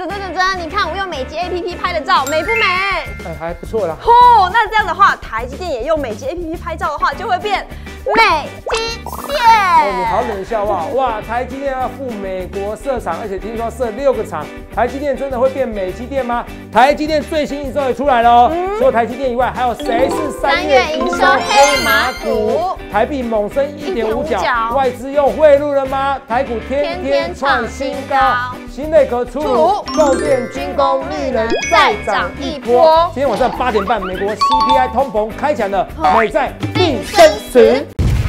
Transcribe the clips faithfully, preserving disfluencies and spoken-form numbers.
真真真真，你看我用美肌 A P P 拍的照，美不美？ 哎，还不错啦。 哦，那这样的话，台积电也用美肌 A P P 拍照的话，就会变美肌电。 哦，你好冷笑话哇！台积电要赴美国设厂，而且听说设六个厂，台积电真的会变美积电吗？台积电最新营收也出来了哦。嗯、除了台积电以外，还有谁是三月营收黑马股？台币猛升一点五角，外资又汇入了吗？台股天天创新高，新内阁出炉，重电、军工、绿能再涨一波。今天晚上八点半，美国 C P I 通膨开抢了，美债定生死。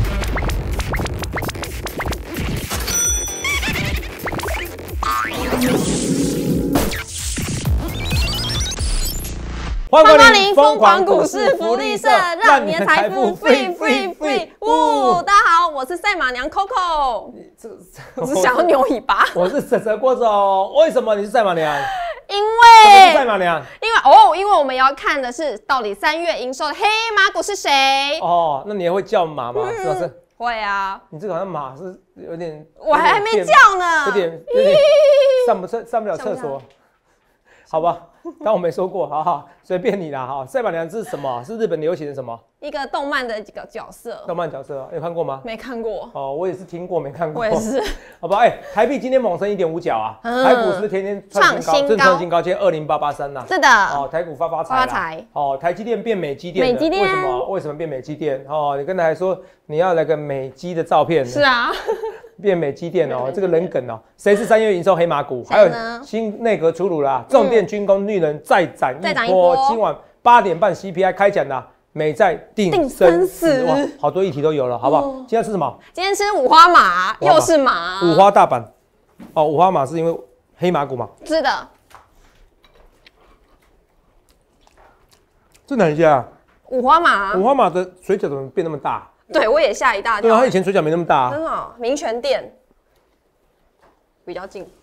欢迎光临疯狂股市福利社，让你的财富 free free free！ 呜，大家好，我是赛马娘 Coco， 我是想要扭尾巴。 我是泽泽郭总，为什么你是赛马娘？ 因为赛马娘， 因为哦，因为我们要看的是到底三月营收的黑马股是谁。 哦，那你也会叫马吗？是不是？ 会啊。 你这个好像马是有点， 我还没叫呢， 有点有点上不上上不了厕所。好吧，当我没说过，好好随便你啦哈。赛马娘是什么？是日本流行的什么？ 一个动漫的几个角色。 动漫角色有看过吗？ 没看过。 哦，我也是听过，没看过。 我也是。 好吧，哎、欸，台币今天猛升一点五角啊，嗯、台股是不是天天创新高？正创新高，今天二零八八三呐。 是的。 哦，台股发发财。 发财。 哦，台积电变美积电。 美积电。 为什么？为什么变美积电？哦，你跟他说你要来个美肌的照片。 是啊。 变美积电哦，这个人梗哦，谁是三月营收黑马股？还有新内阁出炉啦，重电、军工、绿能再涨一波。今晚八点半 C P I 开讲啦，美债定生死，哇，好多议题都有了，好不好？今天吃什么？ 今天吃五花马，又是马。 五花大阪，哦，五花马是因为黑马股嘛？ 是的。 这哪一家？ 五花马。 五花马的水饺怎么变那么大？ 对，我也吓一大跳。 对啊，他以前水饺没那么大、啊。 真的、哦，民权店比较近。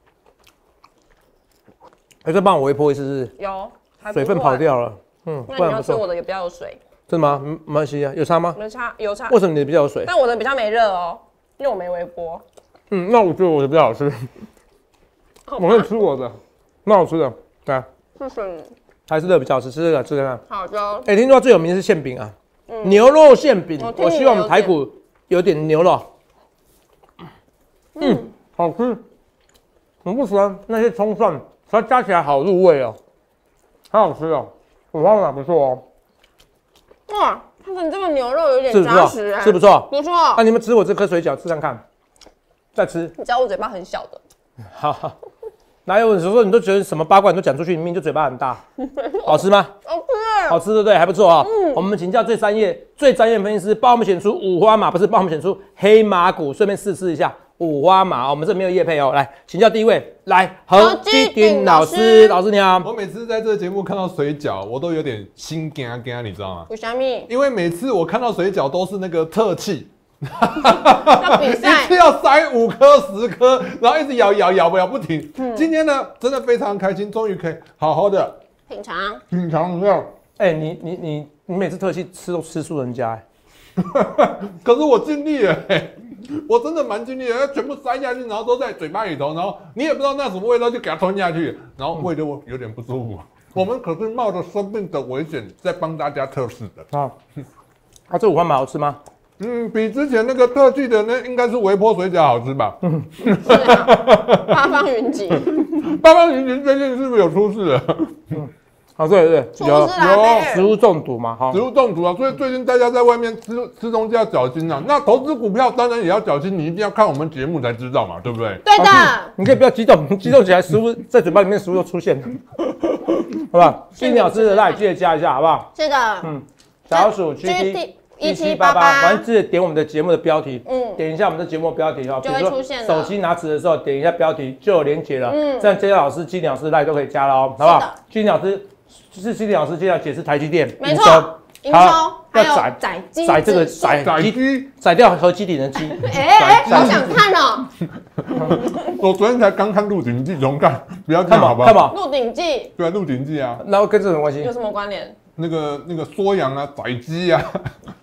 哎、欸，再帮我微波一次是？ 有， 水分跑掉了。嗯， 那你要吃我的也比较有水。 真的吗？没没关系啊，有差吗？ 有差，有差。 为什么你的比较有水？ 但我的比较没热哦，因为我没微波。 嗯，那我觉得我的比较好吃。我可以吃我的，蛮好吃的。对啊。 谢谢你。 还是热比较好吃，吃这个，吃这个。 好的。 哎、欸，听说最有名的是馅饼啊。嗯、牛肉馅饼，我, 我希望我们台股有点牛肉。嗯，嗯好吃。我不喜欢那些葱蒜，它加起来好入味哦，很好吃哦。五花马不错哦。 哇，它的这个牛肉有点扎实哎， 是不错， 不错。 那、啊、你们吃我这颗水饺，吃看看，再吃。 你知道我嘴巴很小的。 哈哈，哪有？有时候你都觉得什么八卦你都讲出去，你明明就嘴巴很大。好吃吗？ 好吃。 好吃对不对？还不错啊、哦。嗯，我们请教最专业、最专业分析师，帮我们选出五花马，不是帮我们选出黑马股，顺便试试一下五花马、哦。我们这没有业配哦。来，请教第一位，来何基鼎老师，老师你好。 我每次在这个节目看到水饺，我都有点心惊惊，你知道吗？ 为什么？ 因为每次我看到水饺都是那个特气。 要比赛， 一次要塞五颗、十颗，然后一直咬咬咬不咬不停。嗯、今天呢，真的非常开心，终于可以好好的品尝品尝一下。 哎、欸，你你你你每次特气吃都吃输人家哎、 欸，可是我尽力了哎、欸，我真的蛮尽力的，全部塞下去，然后都在嘴巴里头，然后你也不知道那什么味道，就给它吞下去，然后胃就有点不舒服。嗯、我们可是冒着生命的危险在帮大家测试的啊。啊，这五花马好吃吗？ 嗯，比之前那个特技的那应该是微波水饺好吃吧？嗯， 是啊，八方云集， 八方云集最近是不是有出事了？ 嗯，啊对对， 有有食物中毒嘛，哈， 食物中毒啊，所以最近大家在外面吃吃东西要小心啊。那投资股票当然也要小心，你一定要看我们节目才知道嘛，对不对？ 对的， 你可以不要激动，激动起来食物在嘴巴里面食物就出现了，好不好？基鼎老师的赖记得加一下，好不好？ 是的， 嗯，小老鼠 G T。一七八八，反正记得点我们的节目的标题，嗯，点一下我们的节目的标题哦， 就会出现了。 手机拿纸的时候点一下标题就有连结了，嗯，这样接老师、基鼎老师赖都可以加了哦，好不好？基鼎老师是基鼎老师接下来解释台积电营收，营收还有载机， 载这个载载机， 载掉和基鼎的基， 哎哎，好想看哦！ 我昨天才刚看《鹿鼎记》，重看，不要看好不好？ 看吧， 《鹿鼎记》 对啊，《鹿鼎记》啊， 那跟这什么关系？ 有什么关联？ 那个那个缩阳啊，载机啊。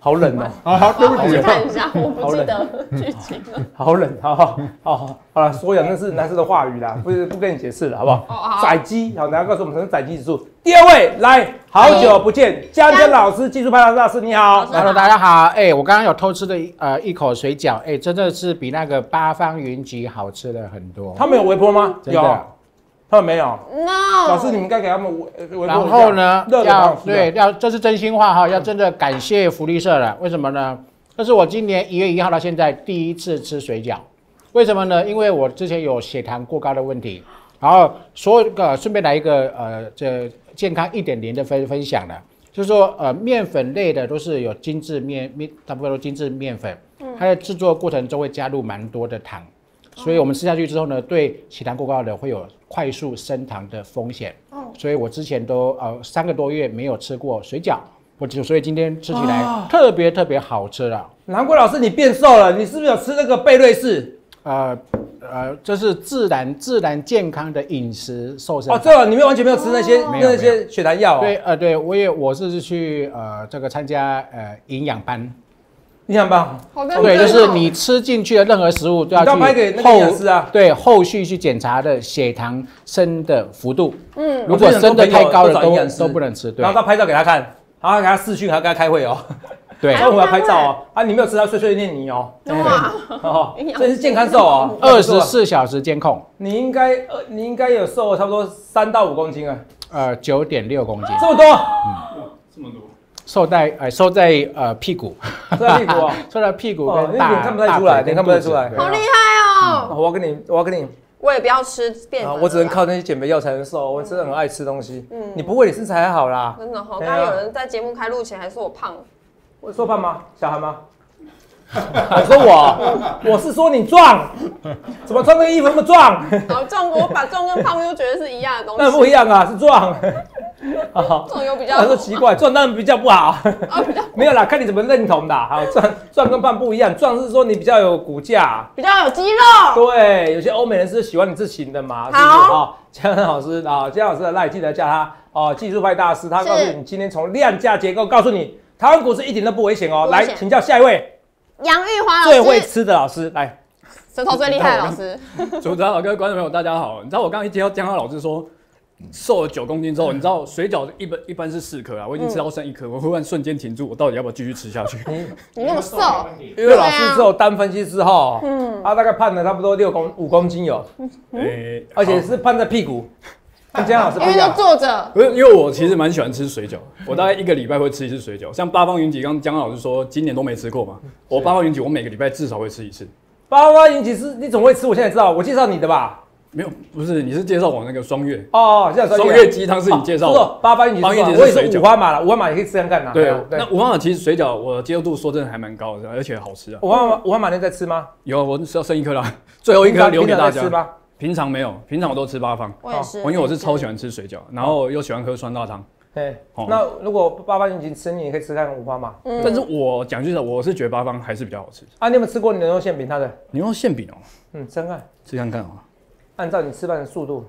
好冷哦、 啊，好，对不我起去看一下，我不记得剧情了。 好冷，好好好好好了，所有那是男生的话语啦，不是不跟你解释了，好不好？ 哦好载机，好，等下告诉我们什么是载机指数。第二位，来，好久不见，江江老师，技术派大师，你好。 Hello， 大家好。哎、欸，我刚刚有偷吃的呃一口水饺，哎、欸，真的是比那个八方云集好吃了很多。 他们有微波吗？ 真的有，他们没有。 No， 老师，你们应该给他们微微波一下。 然后呢， 热的要好吃的对要这是真心话哈，要真的感谢福利社了。为什么呢？这是我今年一月一号到现在第一次吃水饺。为什么呢？因为我之前有血糖过高的问题，然后所有个顺便来一个呃这健康一点零的分分享了。 就是说，呃，面粉类的都是有精致面面，大部分都精致面粉，它的制作过程中会加入蛮多的糖，所以我们吃下去之后呢，对血糖过高的会有快速升糖的风险。所以我之前都呃三个多月没有吃过水饺，我就所以今天吃起来特别特别好吃了。 难怪老师你变瘦了，你是不是有吃那个贝瑞士？ 呃呃，这是自然自然健康的饮食瘦身法。 哦，这个你们完全没有吃那些没有那些血糖药哦。 对，呃，对我也我是去呃这个参加呃营养班。 营养班， 好认真哦对，就是你吃进去的任何食物都要你要拍给那去个营养师啊。 对，后续去检查的血糖升的幅度。 嗯， 如果升的太高了，都我之前很多朋友都找营养师都不能吃。对然后他拍照给他看，然后给他视讯，还要跟他开会哦。 对， 中午要拍照哦。啊，你没有吃到碎碎念泥哦。 哇， 哦，所以是健康瘦哦。 二十四小时监控， 你应该呃，你应该有瘦差不多三到五公斤啊， 呃，九点六公斤， 这么多， 这么多， 瘦在呃瘦在呃屁股， 这屁股哦。 瘦在屁股哦跟大， 脸看不太出来大腿脸看不太出来跟肚子好厉害哦！ 我要跟你，我要跟你， 我也不要吃淀粉了， 啊我只能靠那些减肥药才能瘦。我真的很爱吃东西。嗯，你不会，你身材还好啦。 真的哈。 对啊刚刚有人在节目开录前还说我胖， 我说胖吗？小韩吗？你说我，我是说你壮，怎么穿这个衣服那么壮？ 好壮，我把壮跟胖又觉得是一样的东西。 那不一样啊，是壮。好， 壮有比较他说奇怪，壮当然比较不好。 啊，比较没有啦，看你怎么认同的。好，壮壮跟胖不一样，壮是说你比较有骨架。 比较有肌肉。 对，有些欧美人是喜欢你这型的嘛，是不是？ 好啊，江老师啊，江老师的赖记得叫他哦，技术派大师，他告诉你今天从量价结构告诉你，台湾股市一点都不危险哦。来， 不危险请教下一位杨玉华最会老师， 吃的老师，来， 舌头最厉害的老师。 主持人好，各位观众朋友，大家好。你知道我刚刚一接到江浩老师说瘦了九公斤之后，你知道水饺一般一般是四颗啊，我已经吃到剩一颗，我忽然瞬间停住，我到底要不要继续吃下去？ 你那么瘦， 因为老师之后单分析之后，嗯，他大概判了差不多六公五公斤有， 诶， 而且是判在屁股，跟江老师不因为都一样。 坐着。 不是，因为我其实蛮喜欢吃水饺，我大概一个礼拜会吃一次水饺。像八方云集，刚刚江老师说今年都没吃过嘛，我八方云集我每个礼拜至少会吃一次。 八八引起是你怎么会吃？我现在知道，我介绍你的吧？ 没有，不是，你是介绍我那个双月， 哦，现在双月鸡汤是你介绍的。 的。八八引起八八引起是我也水饺是五花马了，五花马也可以吃看看呐。 对啊， 那五花马其实水饺我接受度说真的还蛮高的，而且好吃啊。 五花马五花马你在吃吗？ 有，我是要剩一颗啦，最后一颗留给大家平常在吃。吗？ 平常没有，平常我都吃八方， 我也是， 因为我是超喜欢吃水饺，然后又喜欢喝酸辣汤。 对哦， 那如果八八引起吃你，也可以吃看五花马。 嗯但是我讲句实话，我是觉得八方还是比较好吃。 啊，你有没有吃过牛肉馅饼？它的， 牛肉馅饼哦， 嗯，真爱。 吃看看啊。 按照你吃饭的速度，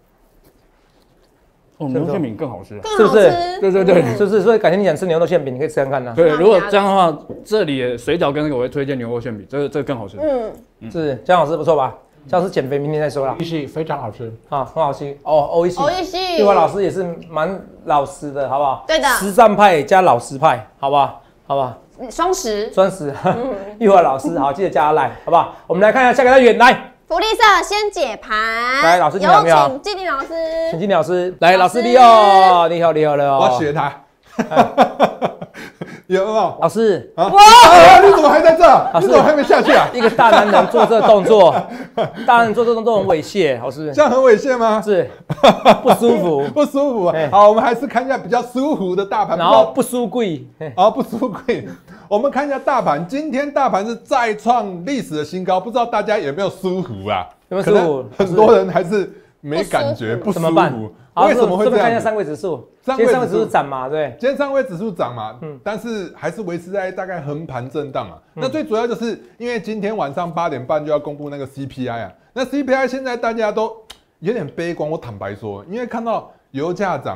哦，牛肉馅饼更好吃啊。 更好吃。 对对对是不是？所以改天你想吃牛肉馅饼，你可以吃看看呐。 对，如果这样的话，这里的水饺跟那个我会推荐牛肉馅饼，这个这个更好吃。 嗯， 是江老师不错吧？江老师减肥，明天再说啦。 是非常好吃。 啊，很好吃哦，欧一系。 欧一系玉华老师也是蛮老实的，好不好？ 对的实战派加老实派，好不好？好不好？ 双十专实。玉华老师，好，记得加他来，好不好？我们来看一下下个单元，来， 福利社先解盘。 来老师你好你好有请纪宁老师。 请金老师来，老老师师你好，你好，你好，你好。 我要学他。有没有？ 老师， 啊！哇！你怎么还在这？你怎么还没下去啊？ 一个大男人做这动作，大男人做这动作很猥亵，老师这样很猥亵吗？ 是不舒服， 不舒服哎。 好，我们还是看一下比较舒服的大盘。 然后不输贵，嘿啊，不输贵。我们看一下大盘，今天大盘是再创历史的新高，不知道大家有没有舒服啊？ 有没有舒服可能很多人还是没感觉，不舒怎么办服。 好为什么会这样子？ 顺便看一下上柜指数， 上柜指数今天上柜指数涨嘛，对。 今天上柜指数涨嘛， 嗯但是还是维持在大概横盘震荡啊。那最主要就是因为今天晚上八点半就要公布那个 C P I 啊，那 C P I 现在大家都有点悲观，我坦白说，因为看到油价涨啊，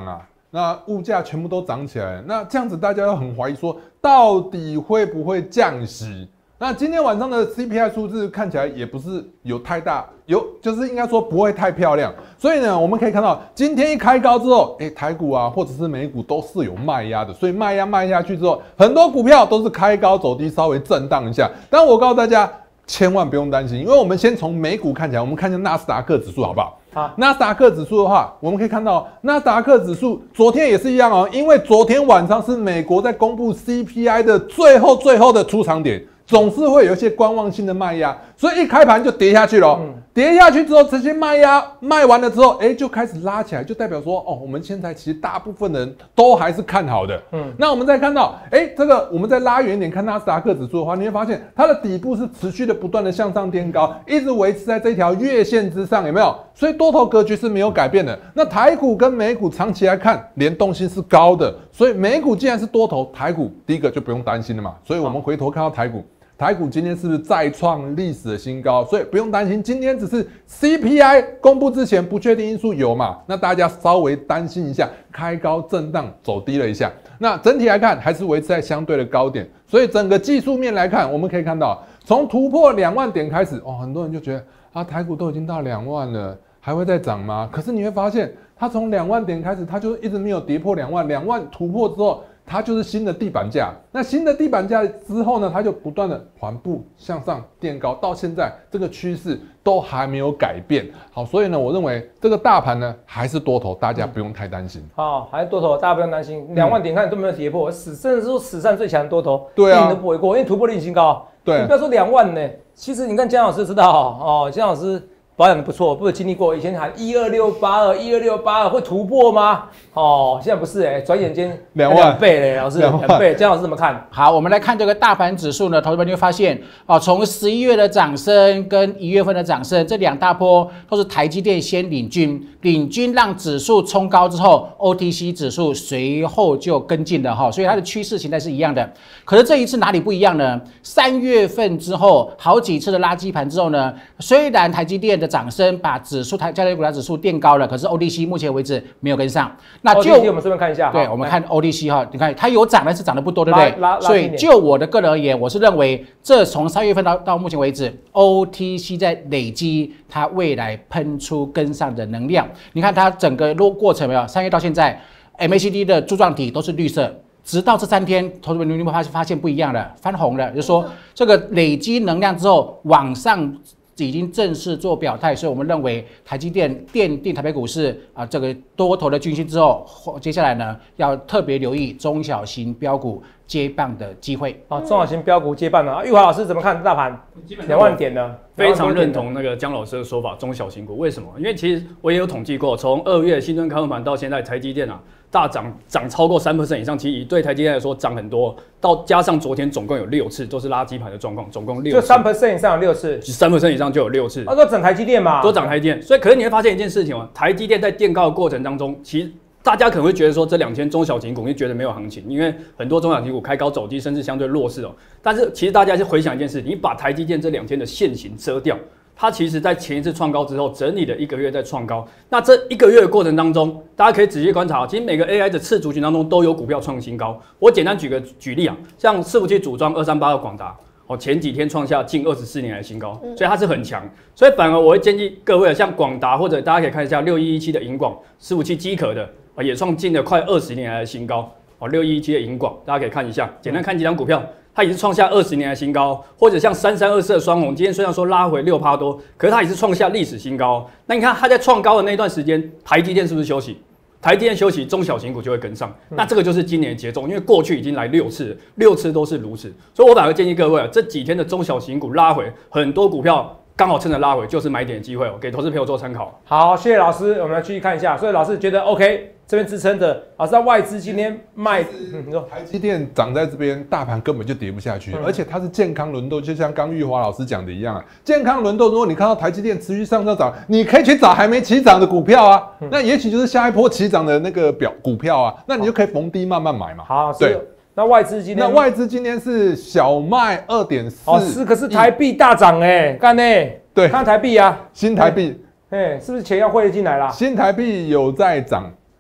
那物价全部都涨起来了，那这样子大家都很怀疑说，到底会不会降息？那今天晚上的 C P I 数字看起来也不是有太大，有就是应该说不会太漂亮，所以呢，我们可以看到今天一开高之后，哎、欸，台股啊或者是美股都是有卖压的，所以卖压卖下去之后，很多股票都是开高走低，稍微震荡一下。但我告诉大家，千万不用担心，因为我们先从美股看起来，我们看一下纳斯达克指数好不好？好，纳斯达克指数的话，我们可以看到纳斯达克指数昨天也是一样哦，因为昨天晚上是美国在公布 C P I 的最后最后的出场点。总是会有一些观望性的卖压，所以一开盘就跌下去了。嗯、跌下去之后，这些卖压卖完了之后，哎、欸，就开始拉起来，就代表说，哦，我们现在其实大部分人都还是看好的。嗯，那我们再看到，哎、欸，这个我们再拉远一点看纳斯达克指数的话，你会发现它的底部是持续的不断的向上垫高，一直维持在这条月线之上，有没有？所以多头格局是没有改变的。那台股跟美股长期来看联动性是高的，所以美股既然是多头，台股第一个就不用担心了嘛。所以我们回头看到台股。台股今天是不是再创历史的新高？所以不用担心，今天只是 C P I 公布之前不确定因素有嘛？那大家稍微担心一下，开高震荡走低了一下。那整体来看还是维持在相对的高点，所以整个技术面来看，我们可以看到，从突破两万点开始，哦，很多人就觉得啊，台股都已经到两万了，还会再涨吗？可是你会发现，它从两万点开始，它就一直没有跌破两万，两万突破之后。它就是新的地板价，那新的地板价之后呢，它就不断的缓步向上垫高，到现在这个趋势都还没有改变。好，所以呢，我认为这个大盘呢还是多头，大家不用太担心。 好，还是多头，大家不用担心。两万点看都没有跌破，史甚至说史上最强的多头， 对啊， 都不为过，因为突破历史新高。 对， 你不要说两万呢，其实你看姜老师知道哦，姜老师。保养的不错，不是经历过以前喊一二六八二、一二六八二会突破吗？哦，现在不是哎、欸，转眼间两万倍嘞，老师两倍，姜老师怎么看？ 好，我们来看这个大盘指数呢，投资者你会发现哦，从十一月的涨升跟一月份的涨升，这两大波都是台积电先领军，领军让指数冲高之后 ，O T C 指数随后就跟进了哈，所以它的趋势形态是一样的。可是这一次哪里不一样呢？三月份之后好几次的垃圾盘之后呢，虽然台积电的涨升把指数台加权股价指数垫高了，可是 O T C 目前为止没有跟上。那就 O T C 我们顺便看一下， 对，我们看 O T C 哈，你看它有涨，但是涨得不多，对不对？所以就我的个人而言，我是认为这从三月份到到目前为止 ，O T C 在累积它未来喷出跟上的能量。你看它整个过程没有？三月到现在 ，M A C D 的柱状体都是绿色。直到这三天，投资者你会发现发现不一样了，翻红了，就是说这个累积能量之后往上已经正式做表态，所以我们认为台积电奠定台北股市啊这个多头的军心之后，接下来呢要特别留意中小型标股接棒的机会。 啊，中小型标股接棒呢？玉华老师怎么看大盘？两万点呢？ 非常认同那个姜老师的说法，中小型股为什么？因为其实我也有统计过，从二月新春开红盘到现在，台积电啊大涨涨超过三 percent 以上，其实对台积电来说涨很多。到加上昨天总共有六次都是垃圾盘的状况，总共六次， 就三 percent 以上有六次， 三 percent 以上就有六次。 那都涨台积电嘛， 都涨台积电。所以可是你会发现一件事情哦，台积电在垫高的过程当中，其实大家可能会觉得说这两天中小型股会觉得没有行情，因为很多中小型股开高走低，甚至相对弱势哦。但是其实大家是回想一件事，你把台积电这两天的线型遮掉。它其实在前一次创高之后整理了一个月再创高，那这一个月的过程当中，大家可以仔细观察，其实每个 A I 的次族群当中都有股票创新高。我简单举个举例啊，像伺服器组装二三八二广达，哦前几天创下近二十四年来的新高，所以它是很强。所以反而我会建议各位，像广达或者大家可以看一下六一一七的银广伺服器机壳的，啊也创近了快二十年来的新高。哦六一一七的银广，大家可以看一下，简单看几张股票。它也是创下二十年的新高，或者像三三二四的双红，今天虽然说拉回六趴多，可是它也是创下历史新高。那你看它在创高的那段时间，台积电是不是休息？台积电休息，中小型股就会跟上。那这个就是今年的节奏，因为过去已经来六次，六次都是如此。所以我反而建议各位啊，这几天的中小型股拉回，很多股票刚好趁着拉回，就是买点的机会哦，给投资朋友做参考。 好，谢谢老师，我们来继续看一下。所以老师觉得 OK。这边支撑的，老师，外资今天卖，嗯，你说台积电涨在这边，大盘根本就跌不下去，嗯、而且它是健康轮动，就像刚玉华老师讲的一样啊，健康轮动。如果你看到台积电持续向上涨，你可以去找还没起涨的股票啊，嗯、那也许就是下一波起涨的那个表股票啊，那你就可以逢低慢慢买嘛。 好，对。那外资今天， 那外资今天是小卖二点四， 哦，是，可是台币大涨哎，干呢？ 对， 看台币啊， 新台币， 哎，是不是钱要汇进来啦？ 新台币有在涨。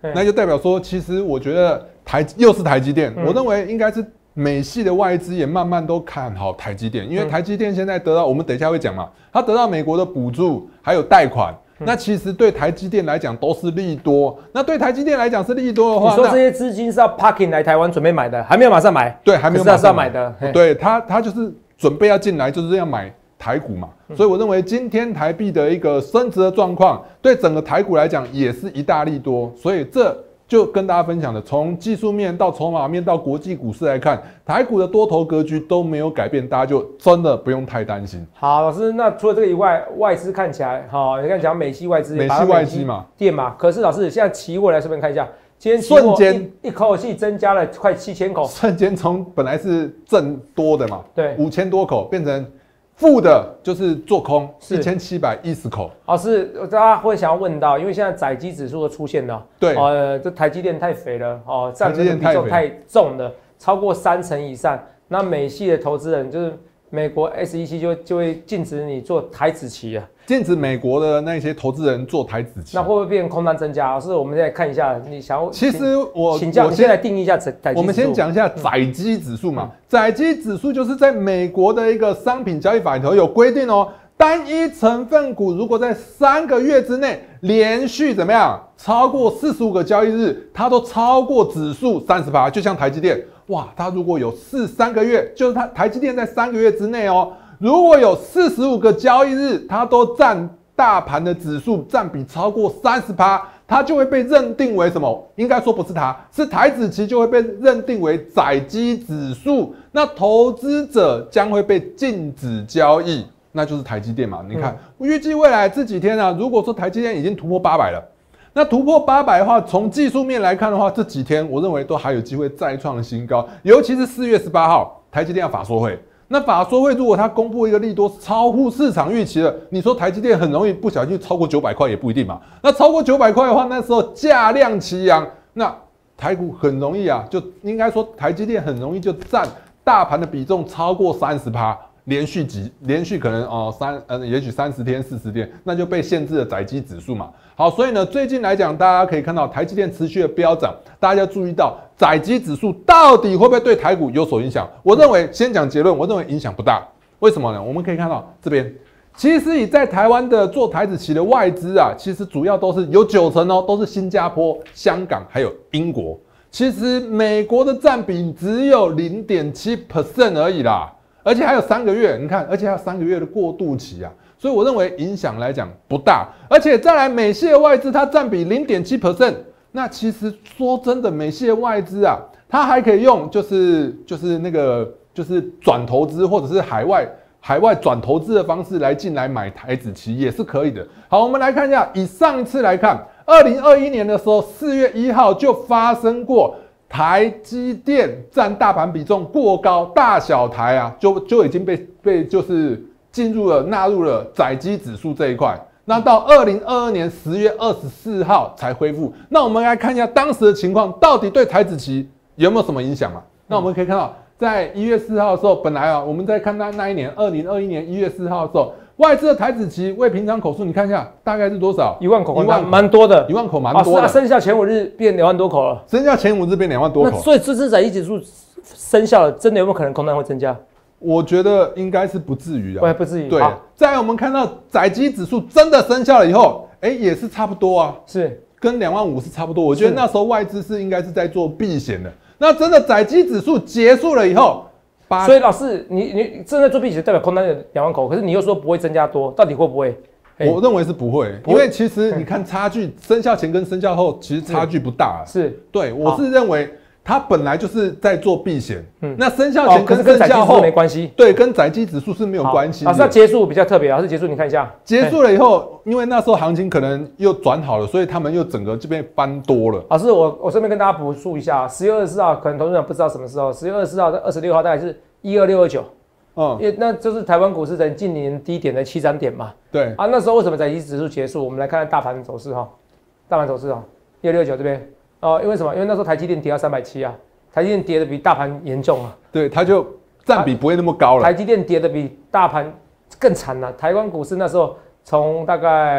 那就代表说，其实我觉得台又是台积电， 嗯、 我认为应该是美系的外资也慢慢都看好台积电，因为台积电现在得到，我们等一下会讲嘛，它得到美国的补助还有贷款。那其实对台积电来讲都是利多，那对台积电来讲是利多的话， 你说这些资金是要 parking 来台湾准备买的，还没有马上买？ 对，还没有马上买的。 对，他他就是准备要进来，就是要买台股嘛。所以我认为今天台币的一个升值的状况，对整个台股来讲也是一大利多。所以这就跟大家分享的，从技术面到筹码面到国际股市来看，台股的多头格局都没有改变，大家就真的不用太担心。 好，老师，那除了这个以外，外资看起来，好、哦，你看讲美系外资， 美系外资嘛， 电嘛。可是老师，现在期货来顺便看一下，今天期货一一口气增加了快七千口， 瞬间从本来是正多的嘛， 对， 五千多口变成负的，就是做空一千七百一十口。 老师，大家会想要问到，因为现在载机指数都出现了， 对， 呃，这台积电太肥了，哦，占的比重太重了，超过三成以上。那美系的投资人就是美国 S E C 就就会禁止你做台指期啊， 禁止美国的那些投资人做台指期， 那会不会变空单增加？老师，我们再看一下，你想要其实我请教，你先来定义一下载机指数。 我们先讲一下载机指数嘛，载机指数就是在美国的一个商品交易法里头有规定哦，单一成分股如果在三个月之内连续怎么样超过四十五个交易日，它都超过指数三十趴，就像台积电，哇，它如果有四三个月，就是它台积电在三个月之内哦。如果有四十五个交易日，它都占大盘的指数占比超过三十趴，它就会被认定为什么？应该说不是它，是台指期就会被认定为载机指数，那投资者将会被禁止交易，那就是台积电嘛。你看，预计未来这几天啊，如果说台积电已经突破八百了，那突破八百的话，从技术面来看的话，这几天我认为都还有机会再创新高，尤其是四月十八号，台积电要法说会。那法说会如果它公布一个利多超乎市场预期了，你说台积电很容易不小心超过九百块也不一定嘛。那超过九百块的话，那时候价量齐扬，那台股很容易啊，就应该说台积电很容易就占大盘的比重超过三十趴，连续几连续可能哦三呃也许三十天四十天，那就被限制了载机指数嘛。好，所以呢，最近来讲，大家可以看到台积电持续的飙涨，大家要注意到载机指数到底会不会对台股有所影响？我认为先讲结论，我认为影响不大。为什么呢？我们可以看到这边，其实以在台湾的做台指期的外资啊，其实主要都是有九成哦，都是新加坡、香港还有英国。其实美国的占比只有 百分之零点七 而已啦，而且还有三个月，你看，而且还有三个月的过渡期啊。所以我认为影响来讲不大，而且再来美系的外资它占比 百分之零点七， 那其实说真的，美系的外资啊，它还可以用就是就是那个就是转投资或者是海外海外转投资的方式来进来买台指期也是可以的。好，我们来看一下，以上一次来看，二零二一年的时候，四月一号就发生过台积电占大盘比重过高，大小台啊，就就已经被被就是进入了纳入了载机指数这一块。那到二零二二年十月二十四号才恢复。那我们来看一下当时的情况，到底对台指期有没有什么影响嘛？那我们可以看到，在一月四号的时候，本来啊，我们在看那那一年，二零二一年一月四号的时候，外资的台指期未平仓口数，你看一下，大概是多少？ 一万口， 一万蛮多的， 一万口蛮多的。 啊，生效前五日变两万多口了， 生效前五日变两万多口。 那所以这次载机指数生效了，真的有没有可能空单会增加？ 我觉得应该是不至于啊， 不至于。 对，再来我们看到载机指数真的生效了以后，哎、欸，也是差不多啊， 是跟两万五是差不多。我觉得那时候外资是应该是在做避险的。那真的载机指数结束了以后， 所以老师，你你正在做避险，代表空单有两万口，可是你又说不会增加多，到底会不会？ 我认为是不会，因为其实你看差距，生效前跟生效后其实差距不大。 是， 对，我是认为。它本来就是在做避险，嗯，那生效前跟生效后没关系， 对，跟载机指数是没有关系的。 老师，结束比较特别，老师结束你看一下， 结束了以后，因为那时候行情可能又转好了，所以他们又整个这边翻多了。 老师，我我顺便跟大家补述一下，十月二十四号可能投资人不知道什么时候，十月二十四号到二十六号大概是一二六二九，嗯，因为那就是台湾股市在近年低点的起涨点嘛。 对啊，那时候为什么载机指数结束？我们来看看大盘走势哈，大盘走势哈，一二六九这边哦，因为什么？因为那时候台积电跌到三百七啊。台积电跌的比大盘严重啊， 对，它就占比不会那么高了。 台积电跌的比大盘更惨了、啊。台湾股市那时候从大概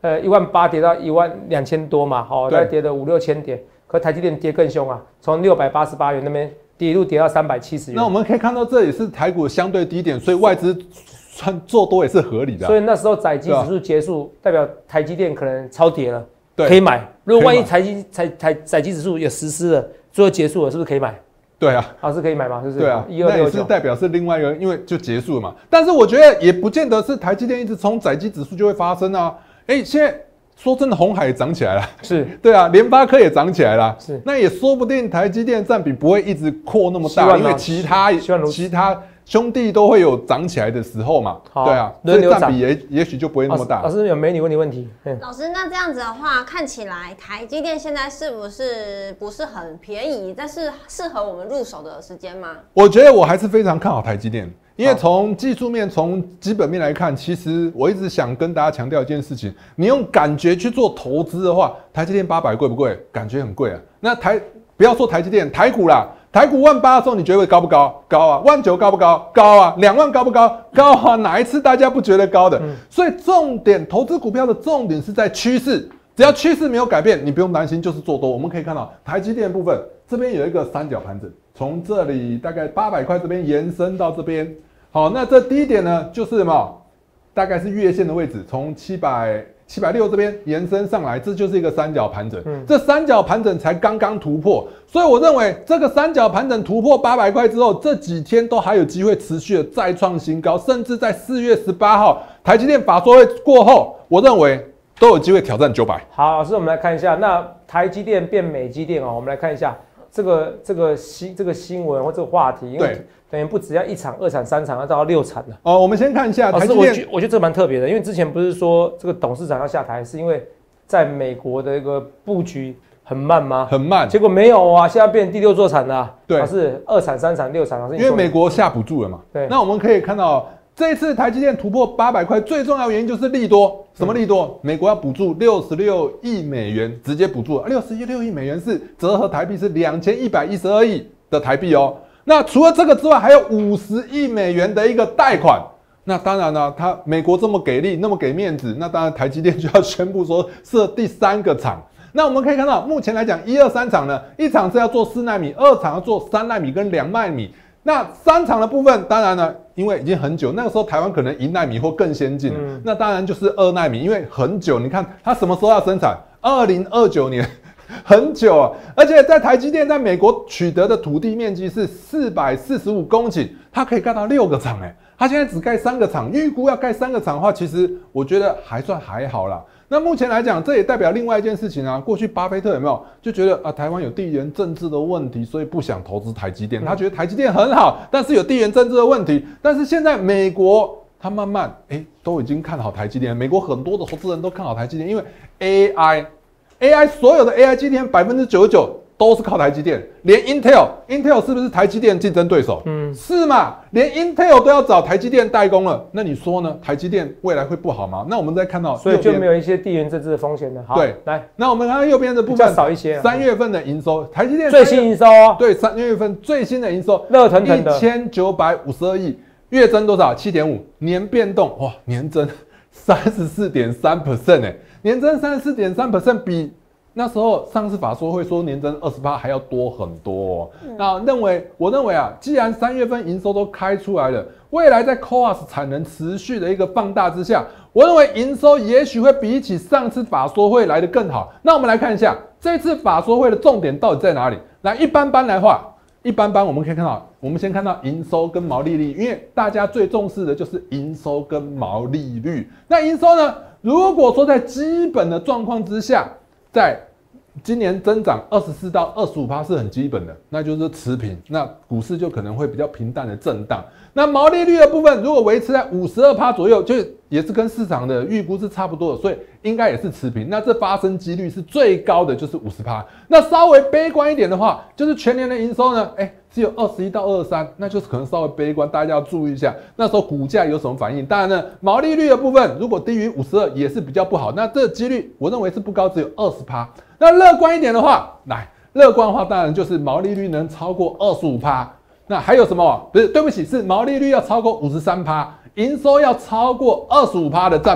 呃一万八跌到一万两千多嘛，好、哦，大概跌了五六千点。可台积电跌更凶啊，从六百八十八元那边跌一路跌到三百七十元。 那我们可以看到，这也是台股相对低点，所以外资算做多也是合理的、啊。 所以那时候载基指数结束，代表台积电可能超跌了， 对， 可以买。如果万一台积台台载基指数也实施了，最后结束了，是不是可以买？ 对啊， 啊是可以买吗？是不是？ 对啊， 一二六九， 那也是代表是另外一个，因为就结束了嘛。但是我觉得也不见得是台积电一直冲载基指数就会发生啊。哎、欸，现在说真的，鸿海也涨起来了， 是对啊，联发科也涨起来了， 是， 那也说不定台积电占比不会一直扩那么大，因为其他其他兄弟都会有涨起来的时候嘛，对啊，所以占比也也许就不会那么大。 老师有美女问你问题， 老师，那这样子的话，看起来台积电现在是不是不是很便宜，但是适合我们入手的时间吗？ 我觉得我还是非常看好台积电。因为从技术面、从基本面来看，其实我一直想跟大家强调一件事情：你用感觉去做投资的话，台积电八百贵不贵？感觉很贵啊。那台不要说台积电，台股啦，台股万八的时候，你觉得高不高？高啊。万九高不高？高啊。两万高不高？高啊。哪一次大家不觉得高的？嗯、所以重点，投资股票的重点是在趋势，只要趋势没有改变，你不用担心，就是做多。我们可以看到台积电的部分，这边有一个三角盘整。从这里大概八百块这边延伸到这边，好，那这低点呢就是什么？大概是月线的位置，从七百七百六这边延伸上来，这就是一个三角盘整。嗯、这三角盘整才刚刚突破，所以我认为这个三角盘整突破八百块之后，这几天都还有机会持续的再创新高，甚至在四月十八号台积电法说会过后，我认为都有机会挑战九百。 好，老师，我们来看一下，那台积电变美积电哦，我们来看一下。这个这个新这个新闻或这个话题，因为等于不只要一场、二场、三场，要到六场了。 哦，我们先看一下台积电。 我觉我觉得这蛮特别的，因为之前不是说这个董事长要下台，是因为在美国的一个布局很慢吗？ 很慢， 结果没有啊，现在变第六座厂了、啊。 对， 是二产、三产、六产， 因为美国下补助了嘛。对，那我们可以看到。这一次台积电突破八百块，最重要原因就是利多。什么利多？嗯、美国要补助六十六亿美元，直接补助六十六亿美元是折合台币是两千一百一十二亿的台币哦。那除了这个之外，还有五十亿美元的一个贷款。那当然呢，他美国这么给力，那么给面子，那当然台积电就要宣布说设第三个厂。那我们可以看到，目前来讲，一二三厂呢，一厂是要做四奈米，二厂要做三奈米跟两奈米。那三厂的部分，当然呢，因为已经很久，那个时候台湾可能一奈米或更先进了，嗯、那当然就是二奈米，因为很久，你看它什么时候要生产？二零二九年，很久啊！而且在台积电在美国取得的土地面积是四百四十五公顷，它可以盖到六个厂，哎，它现在只盖三个厂，预估要盖三个厂的话，其实我觉得还算还好啦。那目前来讲，这也代表另外一件事情啊。过去巴菲特有没有就觉得啊，台湾有地缘政治的问题，所以不想投资台积电。他觉得台积电很好，但是有地缘政治的问题。但是现在美国他慢慢哎、欸、都已经看好台积电，美国很多的投资人都看好台积电，因为 A I A I 所有的 A I 今天百分之九十九都是靠台积电，连 Intel Intel 是不是台积电竞争对手？嗯，是嘛？连 Intel 都要找台积电代工了，那你说呢？台积电未来会不好吗？那我们再看到， 所以就没有一些地缘政治的风险了。好， 对， 来， 那我们看到右边的部分少一些。 三月份的营收，台积电最新营收哦， 对，三月份最新的营收， 热腾腾的一千九百五十二亿，月增多少？七点五，年变动哇，年增三十四点三 percent 哎，年增三十四点三 percent 比。那时候上次法说会说年增 百分之二十 还要多很多、哦嗯、那认为我认为啊，既然三月份营收都开出来了，未来在 C O A S 产能持续的一个放大之下，我认为营收也许会比起上次法说会来得更好。那我们来看一下这次法说会的重点到底在哪里。来，一般般来话，一般般我们可以看到，我们先看到营收跟毛利率，因为大家最重视的就是营收跟毛利率。那营收呢，如果说在基本的状况之下，在今年增长 百分之二十四到百分之二十五 是很基本的，那就是持平，那股市就可能会比较平淡的震荡。那毛利率的部分如果维持在 百分之五十二 左右，就也是跟市场的预估是差不多的，所以应该也是持平。那这发生几率是最高的，就是 百分之五十。那稍微悲观一点的话，就是全年的营收呢，哎、欸，只有二十一到二十三，那就是可能稍微悲观，大家要注意一下。那时候股价有什么反应？当然呢，毛利率的部分如果低于五十二也是比较不好。那这个几率我认为是不高，只有 百分之二十。那乐观一点的话，来，乐观的话当然就是毛利率能超过 百分之二十五。那还有什么？不是，对不起，是毛利率要超过 百分之五十三，营收要超过 百分之二十五 的占比，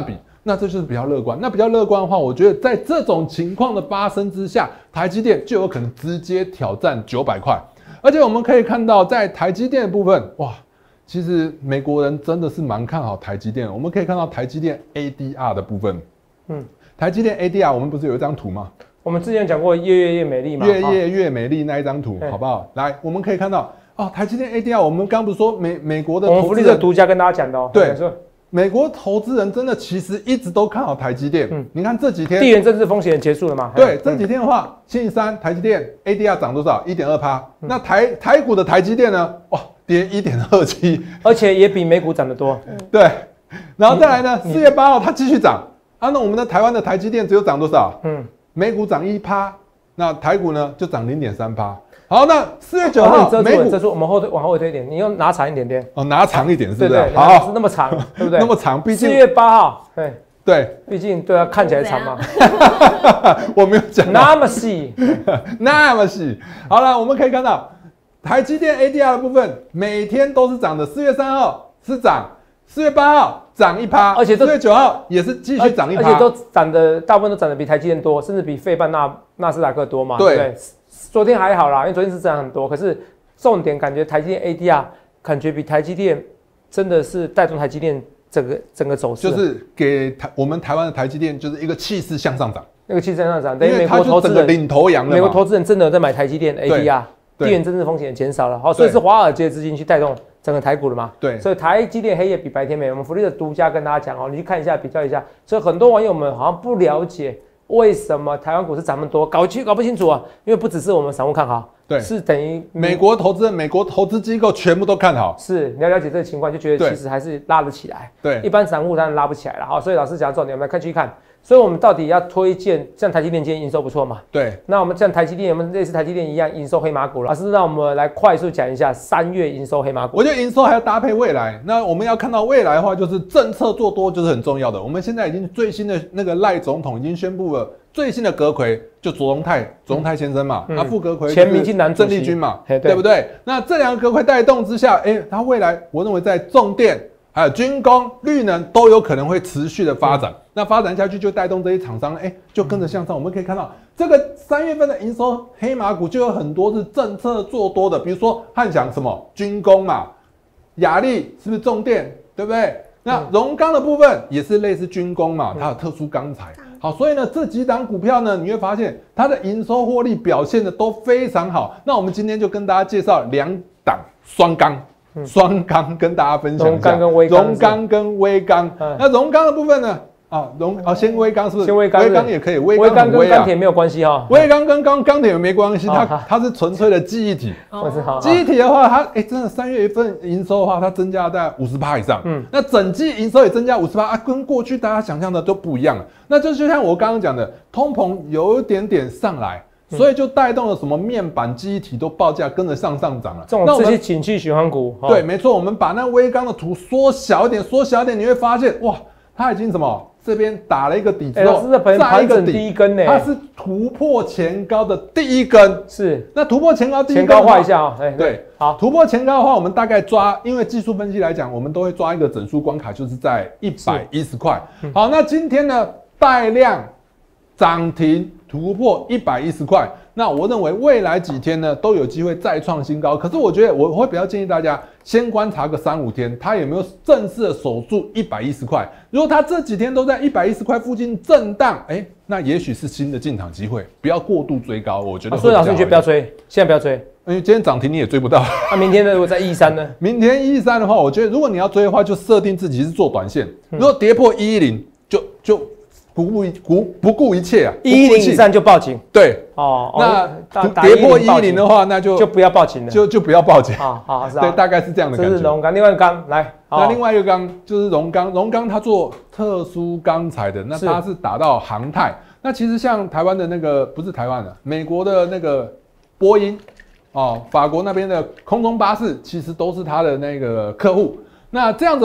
那这就是比较乐观。那比较乐观的话，我觉得在这种情况的发生之下，台积电就有可能直接挑战九百块。而且我们可以看到，在台积电的部分，哇，其实美国人真的是蛮看好台积电的。我们可以看到台积电 A D R 的部分，嗯，台积电 A D R 我们不是有一张图吗？ 我们之前讲过越越越美丽嘛， 越越越美丽那一张图，好不好？来，我们可以看到哦，台积电 A D R， 我们刚不是说美美国的我们福利社独家跟大家讲的哦， 对，美国投资人真的其实一直都看好台积电。嗯，你看这几天地缘政治风险结束了嘛？ 对，这几天的话，星期三台积电 A D R 涨多少？ 一点二趴。那台台股的台积电呢？哇，跌 一点二七， 而且也比美股涨得多。 对，然后再来呢，四月八号它继续涨啊，那我们的台湾的台积电只有涨多少？嗯，美股涨一趴，那台股呢就涨零点三趴。好，那四月九号， 美股遮住，我们后往后推一点，你用拿长一点点。 哦，拿长一点是不是？ 对对， 好， 是那么长，对不对？ 那么长，毕竟四月八号，对对， 毕竟对啊，看起来长嘛。 我没有讲那么细， 那么细。好了，我们可以看到台积电 A D R 的部分，每天都是涨的。四月三号是涨，四月八号涨一趴， 而且四月九号也是继续涨一趴， 而且都涨的大部分都涨得比台积电多，甚至比费半纳纳斯达克多嘛，对不对？昨天还好啦，因为昨天是涨很多，可是重点感觉台积电 A D R 感觉比台积电真的是带动台积电整个整个走势， 就是给台我们台湾的台积电就是一个气势向上涨， 那个气势向上涨，等于美国投资人领头羊了嘛， 美国投资人真的在买台积电 A D R， 地缘政治风险减少了，好，所以是华尔街资金去带动整个台股的嘛， 对， 所以台积电黑夜比白天美，我们福利的独家跟大家讲哦，你去看一下比较一下，所以很多网友们好像不了解。为什么台湾股市涨那么多？搞清搞不清楚啊！因为不只是我们散户看好， 对， 是等于美国投资人、美国投资机构全部都看好。 是，你要了解这个情况，就觉得其实还是拉得起来。 对， 一般散户当然拉不起来了。好，所以老师讲重点，我们来看去看。所以我们到底要推荐像台积电今天营收不错嘛？ 对。 那我们像台积电有没有类似台积电一样营收黑马股了？老师让我们来快速讲一下三月营收黑马股。 我觉得营收还要搭配未来。那我们要看到未来的话，就是政策做多就是很重要的。我们现在已经最新的那个赖总统已经宣布了。最新的阁揆就左荣泰，左荣泰先生嘛，他、嗯、副阁揆前民进党郑丽君嘛，对不对？那这两个阁揆带动之下，哎、欸，他未来我认为在重电、还有军工、绿能都有可能会持续的发展。嗯、那发展下去就带动这些厂商，哎、欸，就跟着向上。嗯、我们可以看到，这个三月份的营收黑马股就有很多是政策做多的，比如说汉翔什么军工嘛，亚力是不是重电，对不对？那荣钢的部分也是类似军工嘛，它有特殊钢材。好，所以呢，这几档股票呢，你会发现它的营收获利表现的都非常好。那我们今天就跟大家介绍两档双钢，双钢跟大家分享一下。 荣钢跟威钢。 荣钢跟威钢。那荣钢的部分呢？啊，荣啊，先威钢是不是？ 先威钢， 威钢也可以。威钢跟钢铁没有关系哈。 威钢跟钢钢铁没关系，它它是纯粹的记忆体。记忆体的话，它哎，真的三月份营收的话，它增加了大概五十趴以上。嗯，那整季营收也增加五十趴啊，跟过去大家想象的都不一样了。那就就像我刚刚讲的，通膨有一点点上来，所以就带动了什么面板、记忆体都报价跟着上上涨了。 这种这些景气循环股， 对，没错。我们把那威钢的图缩小一点，缩小一点，你会发现哇，它已经什么？这边打了一个底之后， 再一个底，第一根呢， 它是突破前高的第一根。 是， 那突破前高第一根， 前高画一下啊、喔。 对，好，突破前高的话，我们大概抓，因为技术分析来讲，我们都会抓一个整数关卡，就是在一百一十块。好，那今天呢，带量涨停突破一百一十块。那我认为未来几天呢都有机会再创新高，可是我觉得我会比较建议大家先观察个三五天，它有没有正式的守住一百一十块。如果它这几天都在一百一十块附近震荡，哎、欸，那也许是新的进场机会，不要过度追高。我觉得、啊。 所以老师你觉得不要追，现在不要追， 因为今天涨停你也追不到。 那、啊、明天呢？如果在一三呢？ 明天一三的话，我觉得如果你要追的话，就设定自己是做短线，如果跌破一一零，就就。不顾一不不顾一切啊！ 一零以上就报警。 对哦， 那跌破一零的话，那就就不要报警了， 就就不要报警。 好好是啊， 对，大概是这样的感觉。 这是荣钢，另外一个钢来， 那另外一个钢就是荣钢，荣钢它做特殊钢材的，那它是打到航太。那其实像台湾的那个不是台湾的，美国的那个波音哦，法国那边的空中巴士，其实都是它的那个客户。那这样子的话，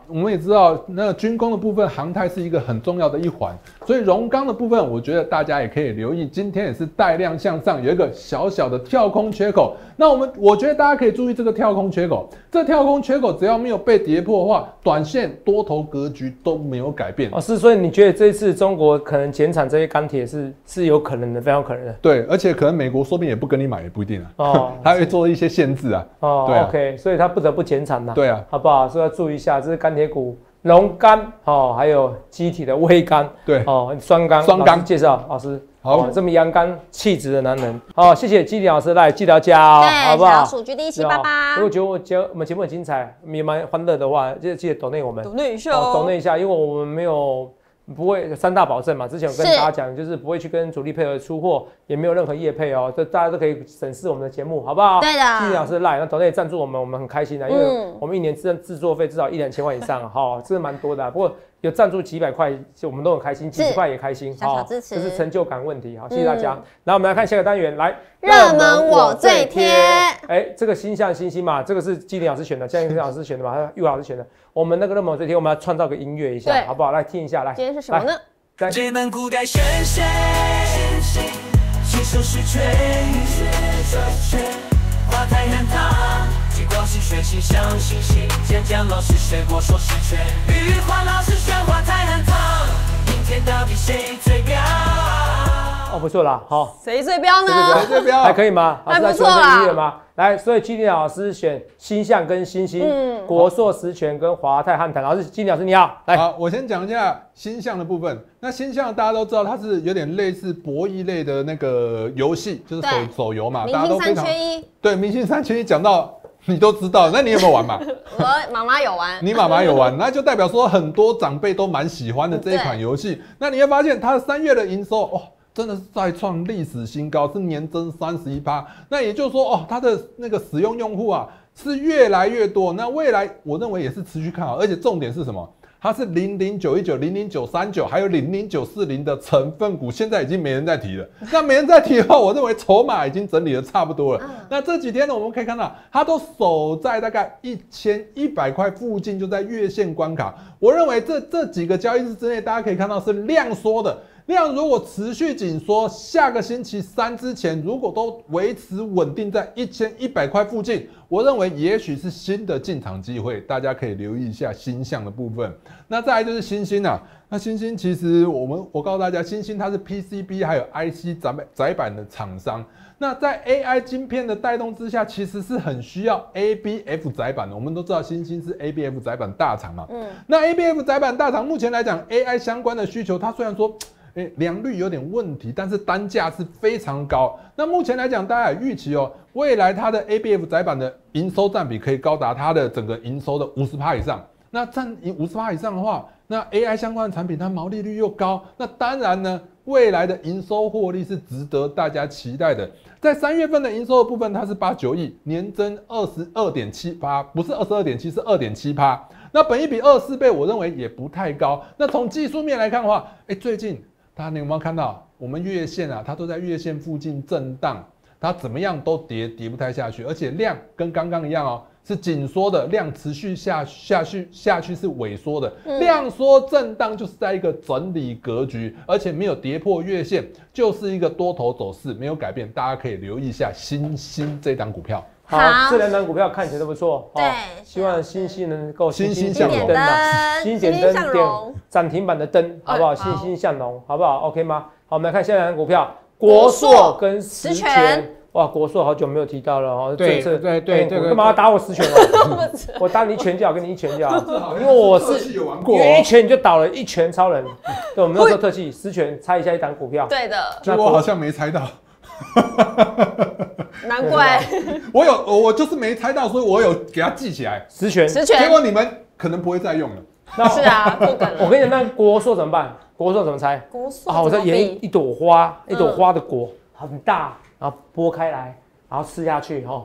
我们也知道，那军工的部分，航太是一个很重要的一环，所以荣钢的部分，我觉得大家也可以留意，今天也是带量向上，有一个小小的跳空缺口。那我们我觉得大家可以注意这个跳空缺口，这跳空缺口只要没有被跌破的话，短线多头格局都没有改变。 哦，是，所以你觉得这次中国可能减产这些钢铁是是有可能的，非常可能的。 对，而且可能美国说不定也不跟你买，也不一定啊。 哦， 他会做一些限制啊。 哦， 对啊 ，OK， 所以他不得不减产呐。 对啊， 好不好？所以要注意一下，这是钢铁股。龙钢哦，还有机体的微钢， 对哦，双钢， 双钢介绍老师， 好哦，这么阳刚气质的男人，好、哦，谢谢基鼎老师来记得要加哦， 对， 好不好？ 数据第一七八八。 如果觉得我节我们节目很精彩，也蛮欢乐的话，就记得抖内我们， 抖内一下哦， 哦， 抖内一下，因为我们没有。不会三大保证嘛？之前有跟大家讲，就是不会去跟主力配合出货，也没有任何业配哦，这大家都可以审视我们的节目，好不好？ 对的。 基鼎老师来，那抖内赞助我们，我们很开心的，因为我们一年制制作费至少一两千万以上，哈、哦，这是蛮多的、啊。不过有赞助几百块，我们都很开心，几十块也开心， 小小支持， 这是成就感问题，好，谢谢大家。嗯、然后我们来看下个单元，来热门我最贴。 哎，这个星象星星嘛，这个是基鼎老师选的，江一老师选的嘛，还有玉老师选的。我们那个热门我最贴，我们要创造个音乐一下，好不好？来听一下，来， 今天是什么呢？ 这门古代神仙，亲手是拳，花台南堂，金光是学星象星星，江江老师学我说是拳，玉华老师选花台南堂，明天到底谁最标？ 哦，不错啦，好， 谁最标呢？ 谁最标？ 还可以吗？ 还不错啦。 音乐吗？来，所以基鼎老师选星象跟星星，嗯，国硕实权跟华泰汉坦。老师，基鼎老师你好，来， 好，我先讲一下星象的部分。那星象大家都知道，它是有点类似博弈类的那个游戏，就是手手游嘛，大家都非常明星三缺一。 对，明星三缺一讲到你都知道，那你有没有玩嘛？ 我妈妈有玩， 你妈妈有玩，那就代表说很多长辈都蛮喜欢的这一款游戏。那你会发现它三月的营收，哇、哦。真的是再创历史新高，是年增三十一趴。那也就是说，哦，它的那个使用用户啊是越来越多。那未来我认为也是持续看好，而且重点是什么？它是零零九一九、零零九三九，还有零零九四零的成分股，现在已经没人在提了。那没人在提的话，我认为筹码已经整理的差不多了。那这几天呢，我们可以看到，它都守在大概一千一百块附近，就在月线关卡。我认为这这几个交易日之内，大家可以看到是量缩的。量如果持续紧缩，下个星期三之前如果都维持稳定在一千一百块附近，我认为也许是新的进场机会，大家可以留意一下星象的部分。那再来就是星星啊，那星星其实我们我告诉大家，星星它是 P C B 还有 I C 载载板的厂商。那在 A I 晶片的带动之下，其实是很需要 A B F 载板的。我们都知道星星是 A B F 载板大厂嘛，嗯，那 A B F 载板大厂目前来讲 ，A I 相关的需求，它虽然说。哎，良率有点问题，但是单价是非常高。那目前来讲，大家也预期哦，未来它的 A B F 载板的营收占比可以高达它的整个营收的 百分之五十 以上。那占 百分之五十 以上的话，那 A I 相关的产品它毛利率又高，那当然呢，未来的营收获利是值得大家期待的。在三月份的营收的部分，它是八十九亿，年增 二十二点七趴，不是 二十二点七，是 二点七趴。那本益比二十四倍，我认为也不太高。那从技术面来看的话，哎，最近。大家你有没有看到我们月线啊？它都在月线附近震荡，它怎么样都跌跌不太下去，而且量跟刚刚一样哦，是紧缩的，量持续下下去下去是萎缩的，嗯、量缩震荡就是在一个整理格局，而且没有跌破月线，就是一个多头走势没有改变，大家可以留意一下星星这档股票。 好，这两档股票看起来都不错， 对， 希望星星能够欣欣向荣， 星点灯点涨停板的灯，好不好？欣欣向荣，好不好 ？OK 吗？好，我们来看下两档股票，国硕跟实权。哇，国硕好久没有提到了哦， 对对对对， 这个干嘛要打我实权哦？我打你一拳脚，跟你一拳脚，因为我是因为一拳你就倒了，一拳超人。对，我们那时候特技实权猜一下一档股票， 对的， 结果我好像没猜到。 难怪我有我就是没猜到，所以我有给它记起来。 实权， 实权， 结果你们可能不会再用了。 那是啊，不可能。 我跟你讲，那国硕怎么办？国硕怎么猜？ 国硕啊，我在演一朵花，一朵花的果很大，然后剥开来，然后吃下去哦。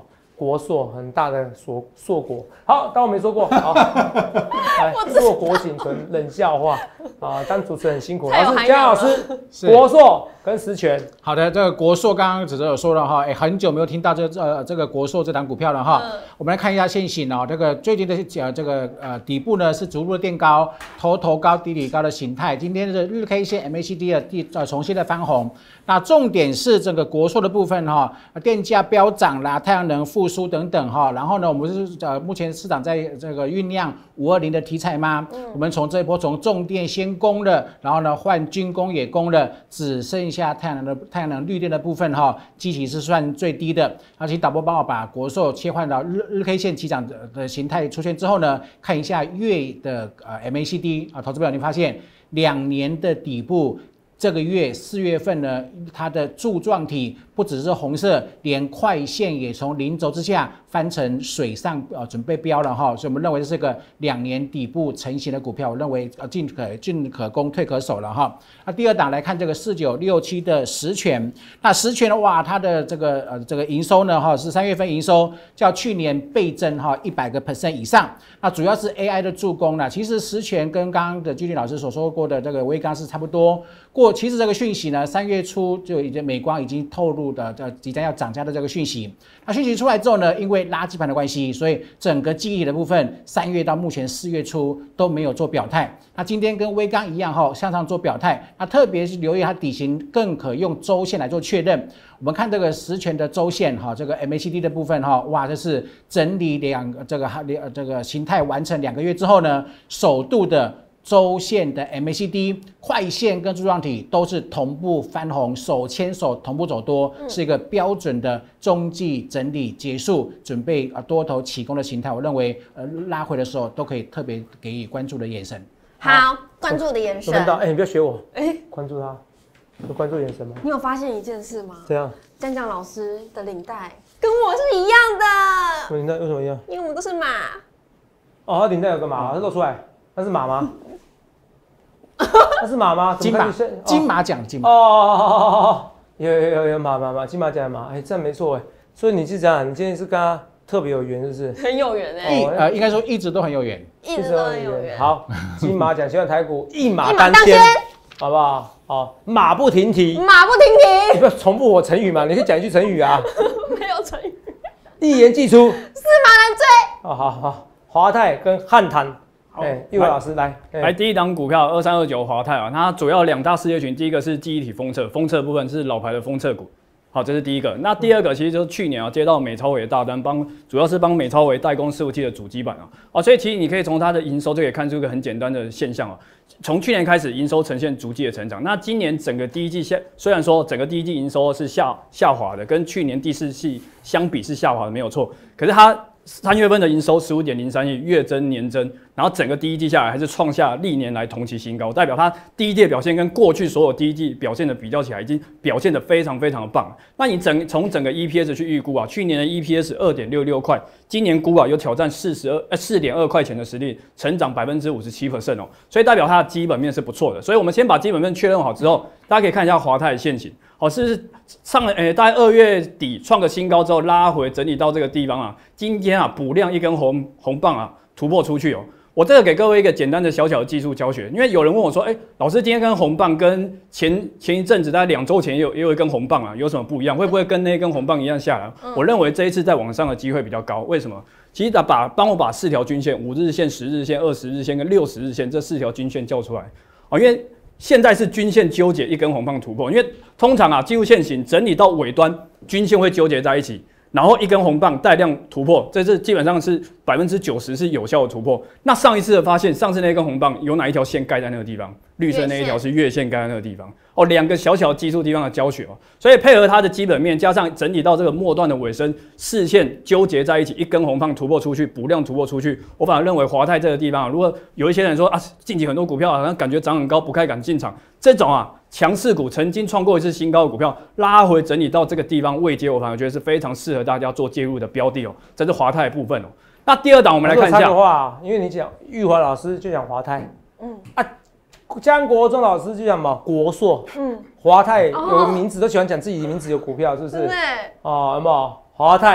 国硕很大的硕硕果。好，当我没说过。好，来硕果仅存冷笑话啊！当主持人很辛苦。老师，江老师，国硕跟实权。 好的，这个国硕刚刚子哲有说了哈，哎，很久没有听到这呃这个国硕这档股票了哈。嗯、我们来看一下现形哦，这个最近的呃这个呃底部呢是逐步的垫高，头头高底底高的形态。今天的日 K 线 M A C D 的第呃重新的翻红。那重点是这个国硕的部分哈，电价飙涨啦，太阳能复苏等等哈。然后呢，我们是呃目前市场在这个酝酿五二零的题材吗？嗯、我们从这一波从重电先攻了，然后呢换军工也攻了，只剩下太阳能的太阳能绿电的部分哈，基期是算最低的。而且导播帮我把国硕切换到日日 K 线起涨的的形态出现之后呢，看一下月的呃 M A C D 啊，投资朋友你发现两年的底部。这个月四月份呢，它的柱状体不只是红色，连快线也从零轴之下翻成水上，呃，准备标了哈。所以我们认为这是个两年底部成型的股票，我认为呃进可进可攻，退可守了哈。那第二档来看这个四九六七的实权，那实权的哇，它的这个呃这个营收呢哈是三月份营收较去年倍增哈一百个 percent 以上。那主要是 A I 的助攻啦。其实实权跟刚刚的居里老师所说过的这个微刚是差不多。过其实这个讯息呢，三月初就已经美光已经透露的这即将要涨价的这个讯息。那讯息出来之后呢，因为垃圾盘的关系，所以整个记忆体的部分，三月到目前四月初都没有做表态。那今天跟微刚一样哈，向上做表态。那特别是留意它底型更可用周线来做确认。我们看这个实权的周线哈，这个 M A C D 的部分哈，哇，这是整理两这个这个形态完成两个月之后呢，首度的。周线的 M A C D 快线跟柱状体都是同步翻红，手牵手同步走多，嗯、是一个标准的中继整理结束，准备啊多头起攻的形态。我认为呃拉回的时候都可以特别给予关注的眼神。 好，关注的眼神。 我看到，哎、欸，你不要学我，哎、欸，关注他，有关注眼神吗？ 你有发现一件事吗？ 这样， 江江老师的领带跟我是一样的。 我领带为什么一样？ 因为我们都是马。 哦，他领带有个马，它露出来，那是马吗？那是马吗？ 金马，金马奖金马。 哦哦哦哦哦，有有有有马马马，金马奖的马，哎，这样没错哎。所以你是这样，你今天是跟他特别有缘，是不是？ 很有缘哎。 一呃，应该说一直都很有缘， 一直都很有缘。 好，金马奖，希望台股一马当先，好不好？好，马不停蹄， 马不停蹄。 你不要重复我成语嘛？你可以讲一句成语啊。 没有成语。 一言既出，驷马难追。 哦，好好，华泰跟汉唐。哎，玉伟老师来， 来第一档股票二三二九华泰啊，它主要两大事业群，第一个是记忆体封测，封测部分是老牌的封测股，好，这是第一个。那第二个其实就是去年啊接到美超微的大单，帮主要是帮美超微代工伺服器的主机板啊，哦，所以其实你可以从它的营收就可以看出一个很简单的现象啊，从去年开始营收呈现逐季的成长，那今年整个第一季下虽然说整个第一季营收是下下滑的，跟去年第四季相比是下滑的没有错，可是它三月份的营收十五点零三亿，月增年增，然后整个第一季下来还是创下历年来同期新高，代表它第一季的表现跟过去所有第一季表现的比较起来，已经表现得非常非常的棒。那你整从整个 E P S 去预估啊，去年的 E P S 二点六六块，今年估啊有挑战四十二呃四点二块钱的实力，成长百分之五十七 percent 哦，所以代表它的基本面是不错的。所以我们先把基本面确认好之后，大家可以看一下华泰的现形。好，是上了诶、欸，大概二月底创个新高之后拉回整理到这个地方啊，今天啊补量一根红红棒啊突破出去哦。我这个给各位一个简单的小小的技术教学，因为有人问我说，哎、欸，老师今天根红棒跟前前一阵子大概两周前也有也有一根红棒啊，有什么不一样？会不会跟那根红棒一样下来？嗯、我认为这一次在往上的机会比较高，为什么？其实把帮我把四条均线，五日线、十日线、二十日线跟六十日线这四条均线叫出来哦，因为现在是均线纠结一根红棒突破，因为通常啊技术线型整理到尾端，均线会纠结在一起，然后一根红棒带量突破，这是基本上是百分之九十是有效的突破。那上一次的发现，上次那根红棒有哪一条线盖在那个地方？绿色那一条是月线盖在那个地方。哦，两个小小技术地方的教学哦，所以配合它的基本面，加上整理到这个末段的尾声，视线纠结在一起，一根红棒突破出去，补量突破出去，我反而认为华泰这个地方，如果有一些人说啊，近期很多股票好像感觉涨很高，不太敢进场，这种啊强势股曾经创过一次新高的股票，拉回整理到这个地方位阶，我反而觉得是非常适合大家做介入的标的哦，这是华泰的部分哦。那第二档我们来看一下， 话，因为你讲玉华老师就讲华泰，嗯啊。江国忠老师就讲什么国硕，嗯，华泰有个名字、哦、都喜欢讲自己的名字有股票，是不是？ 对。 哦，有没有华泰？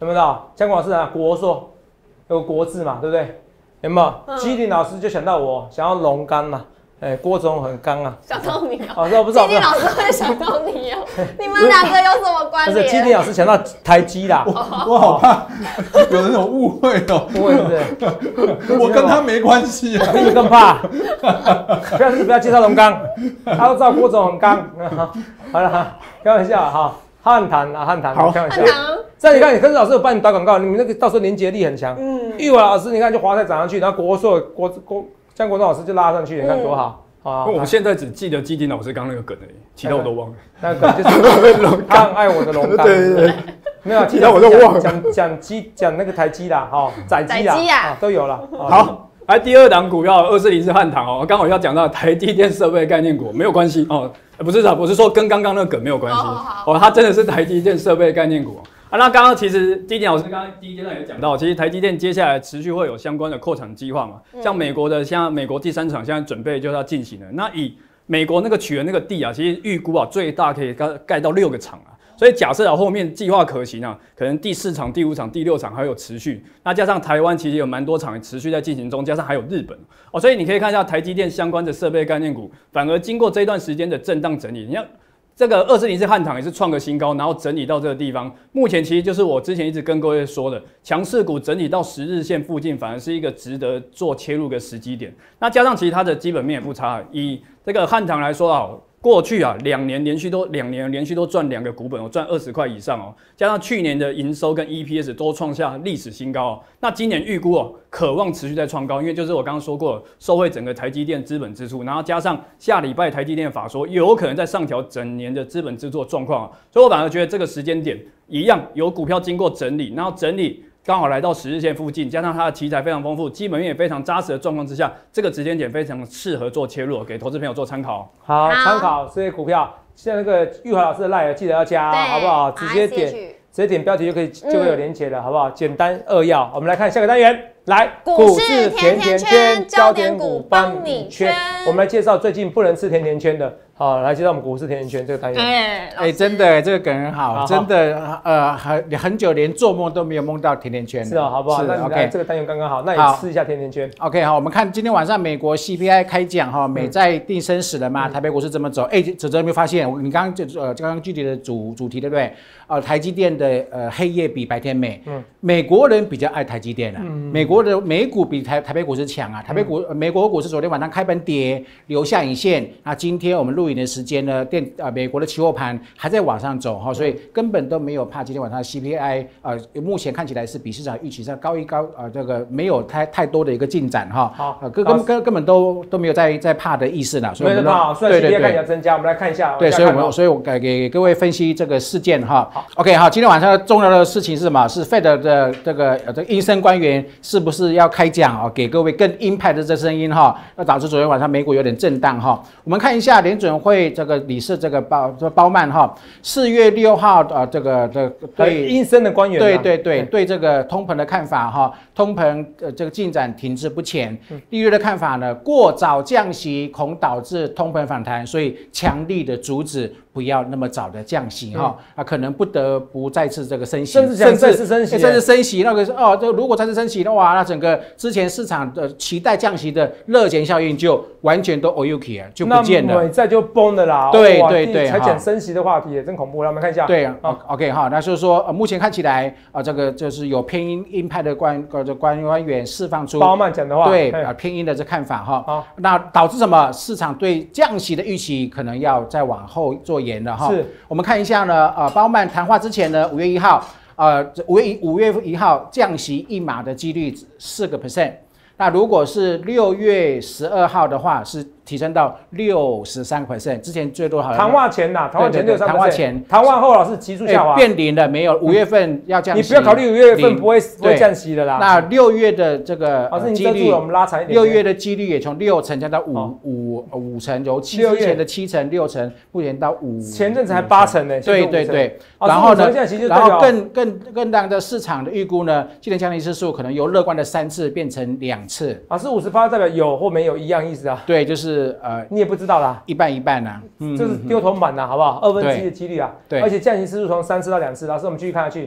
有没有到？香港老师啊，国硕有个国字嘛，对不对？有没有？ 嗯基鼎老师就想到我，想要龙刚嘛。哎，郭总很刚啊。 想到你哦、 哦，这我不知道。 基鼎老师会想到你哦、你们两个有什么关不是基联？ 鼎老师想到台积啦。 我好怕有人有误会哦， 不会是不是？ 我跟他没关系啊。 你更怕。不要不要介绍龙刚，他都知道郭总很刚。好了，开玩笑哈，汉唐啊汉唐，开玩笑。这样你看，你跟着老师有帮你打广告，你们那个到时候连接力很强。嗯。玉华老师，你看就华泰涨上去，然后国硕国国。像国栋老师就拉上去，你看多好啊！ 我现在只记得基鼎老师刚刚那个梗而已，其他我都忘了。 那个就是他很爱我的龙刚，对对对，没有其他我都忘了。讲讲基讲那个台积啦，哈，载基啦，都有了。 好，来第二档股票二四零是汉唐哦，刚好要讲到台积电设备概念股，没有关系哦，不是的，我是说跟刚刚那个梗没有关系哦，它真的是台积电设备概念股。啊，那刚刚其实基鼎老师刚刚第一阶段也讲到，其实台积电接下来持续会有相关的扩产计划嘛，嗯、像美国的，像美国第三厂现在准备就要进行了。那以美国那个取的那个地啊，其实预估啊最大可以盖盖到六个厂啊，所以假设啊后面计划可行啊，可能第四厂、第五厂、第六厂还有持续。那加上台湾其实有蛮多厂持续在进行中，加上还有日本哦，所以你可以看一下台积电相关的设备概念股，反而经过这段时间的震荡整理，你看。这个二四零四汉唐也是创个新高，然后整理到这个地方。目前其实就是我之前一直跟各位说的，强势股整理到十日线附近，反而是一个值得做切入的时机点。那加上其实它的基本面也不差，以这个汉唐来说啊，过去啊两年连续都两年连续都赚两个股本，我赚二十块以上哦。加上去年的营收跟 E P S 都创下历史新高哦。那今年预估哦，渴望持续在创高，因为就是我刚刚说过了，受惠整个台积电资本支出，然后加上下礼拜台积电法说有可能在上调整年的资本支出的状况，所以我反而觉得这个时间点一样有股票经过整理，然后整理刚好来到十日线附近，加上它的题材非常丰富，基本面也非常扎实的状况之下，这个时间点非常适合做切入，给投资朋友做参考。 好，参考这些股票，现在那个玉华老师的 LINE 记得要加，好不好？直接点，直接点标题就可以，就会有连结了，嗯、好不好？简单扼要。我们来看下个单元。来， 股市甜甜圈，焦点股帮你圈。 我们来介绍最近不能吃甜甜圈的，好，来介绍我们股市甜甜圈这个单元。 哎哎，真的，这个梗很好，真的，呃，很很久连做梦都没有梦到甜甜圈。 是哦，好不好？那你来这个单元刚刚好，那你吃一下甜甜圈。 OK， 好，我们看今天晚上美国 C P I 开讲哈，美债定生死了嘛？台北股市怎么走？哎，哲哲有没有发现？你刚刚就呃刚刚具体的主主题对不对？呃，台积电的呃黑夜比白天美，嗯，美国人比较爱台积电啊，嗯，美国的美股比台台北股市强啊，台北股、嗯、美国股市昨天晚上开盘跌，留下影线，那今天我们录影的时间呢，电呃美国的期货盘还在往上走哈，所以根本都没有怕今天晚上的 C P I 呃目前看起来是比市场预期上高一高呃这个没有太太多的一个进展哈，好，呃根根根根本都都没有在在怕的意思了， 所以我们怕，所以 C P I 看起来增加，我们来看一下， 对，所以我们所以我给给各位分析这个事件哈。OK， 好，今天晚上重要的事情是什么？是 Fed 的这个呃这个鹰声官员是不是要开讲啊？给各位更鹰派的这声音哈，那导致昨天晚上美股有点震荡哈。我们看一下联准会这个理事这个鲍这鲍曼哈，四月六号呃这个的对鹰声的官员， 对对对对这个通膨的看法哈，通膨呃这个进展停滞不前，利率的看法呢，过早降息恐导致通膨反弹，所以强力的阻止。不要那么早的降息哈、嗯、啊，可能不得不再次这个升息， 甚至想再次升息， 再次升息那个哦，这如果再次升息的话，那整个之前市场的期待降息的热钱效应就完全都 oyuki 了，就不见了， 那美债就崩了啦。 对对对， 才讲升息的话题也真恐怖，让我们看一下。 对啊、哦、，OK 哈，那就是说、呃、目前看起来啊、呃，这个就是有偏鹰鹰派的官呃官官员释放出鲍曼讲的话， 对啊、呃、偏鹰的这看法哈。好，那导致什么？市场对降息的预期可能要再往后做延了哈。是。我们看一下呢，呃，鲍曼谈话之前呢，五月一号，呃，五月五月一号降息一码的几率四个 percent。那如果是六月十二号的话，是提升到六十三 percent。之前最多好像谈话前呐，谈话前六十三 percent， 谈话前， 谈话后老是急速下滑， 变零了没有？五月份要降息， 你不要考虑五月份不会不会降息的啦。 那六月的这个几率，我们拉长一点， 六月的几率也从六成降到五五五成，由七之前的七成六成，目前到五， 前阵子还八成呢。 对对对，然后呢，然后更更更让的市场的预估呢，今年降息次数可能由乐观的三次变成两次。 啊，是五十趴代表有或没有一样意思啊？ 对，就是呃， 你也不知道啦， 一半一半啦， 这是丢铜板啦，好不好？二分之一的几率啊， 对， 而且降息次数从三次到两次，老师我们继续看下去。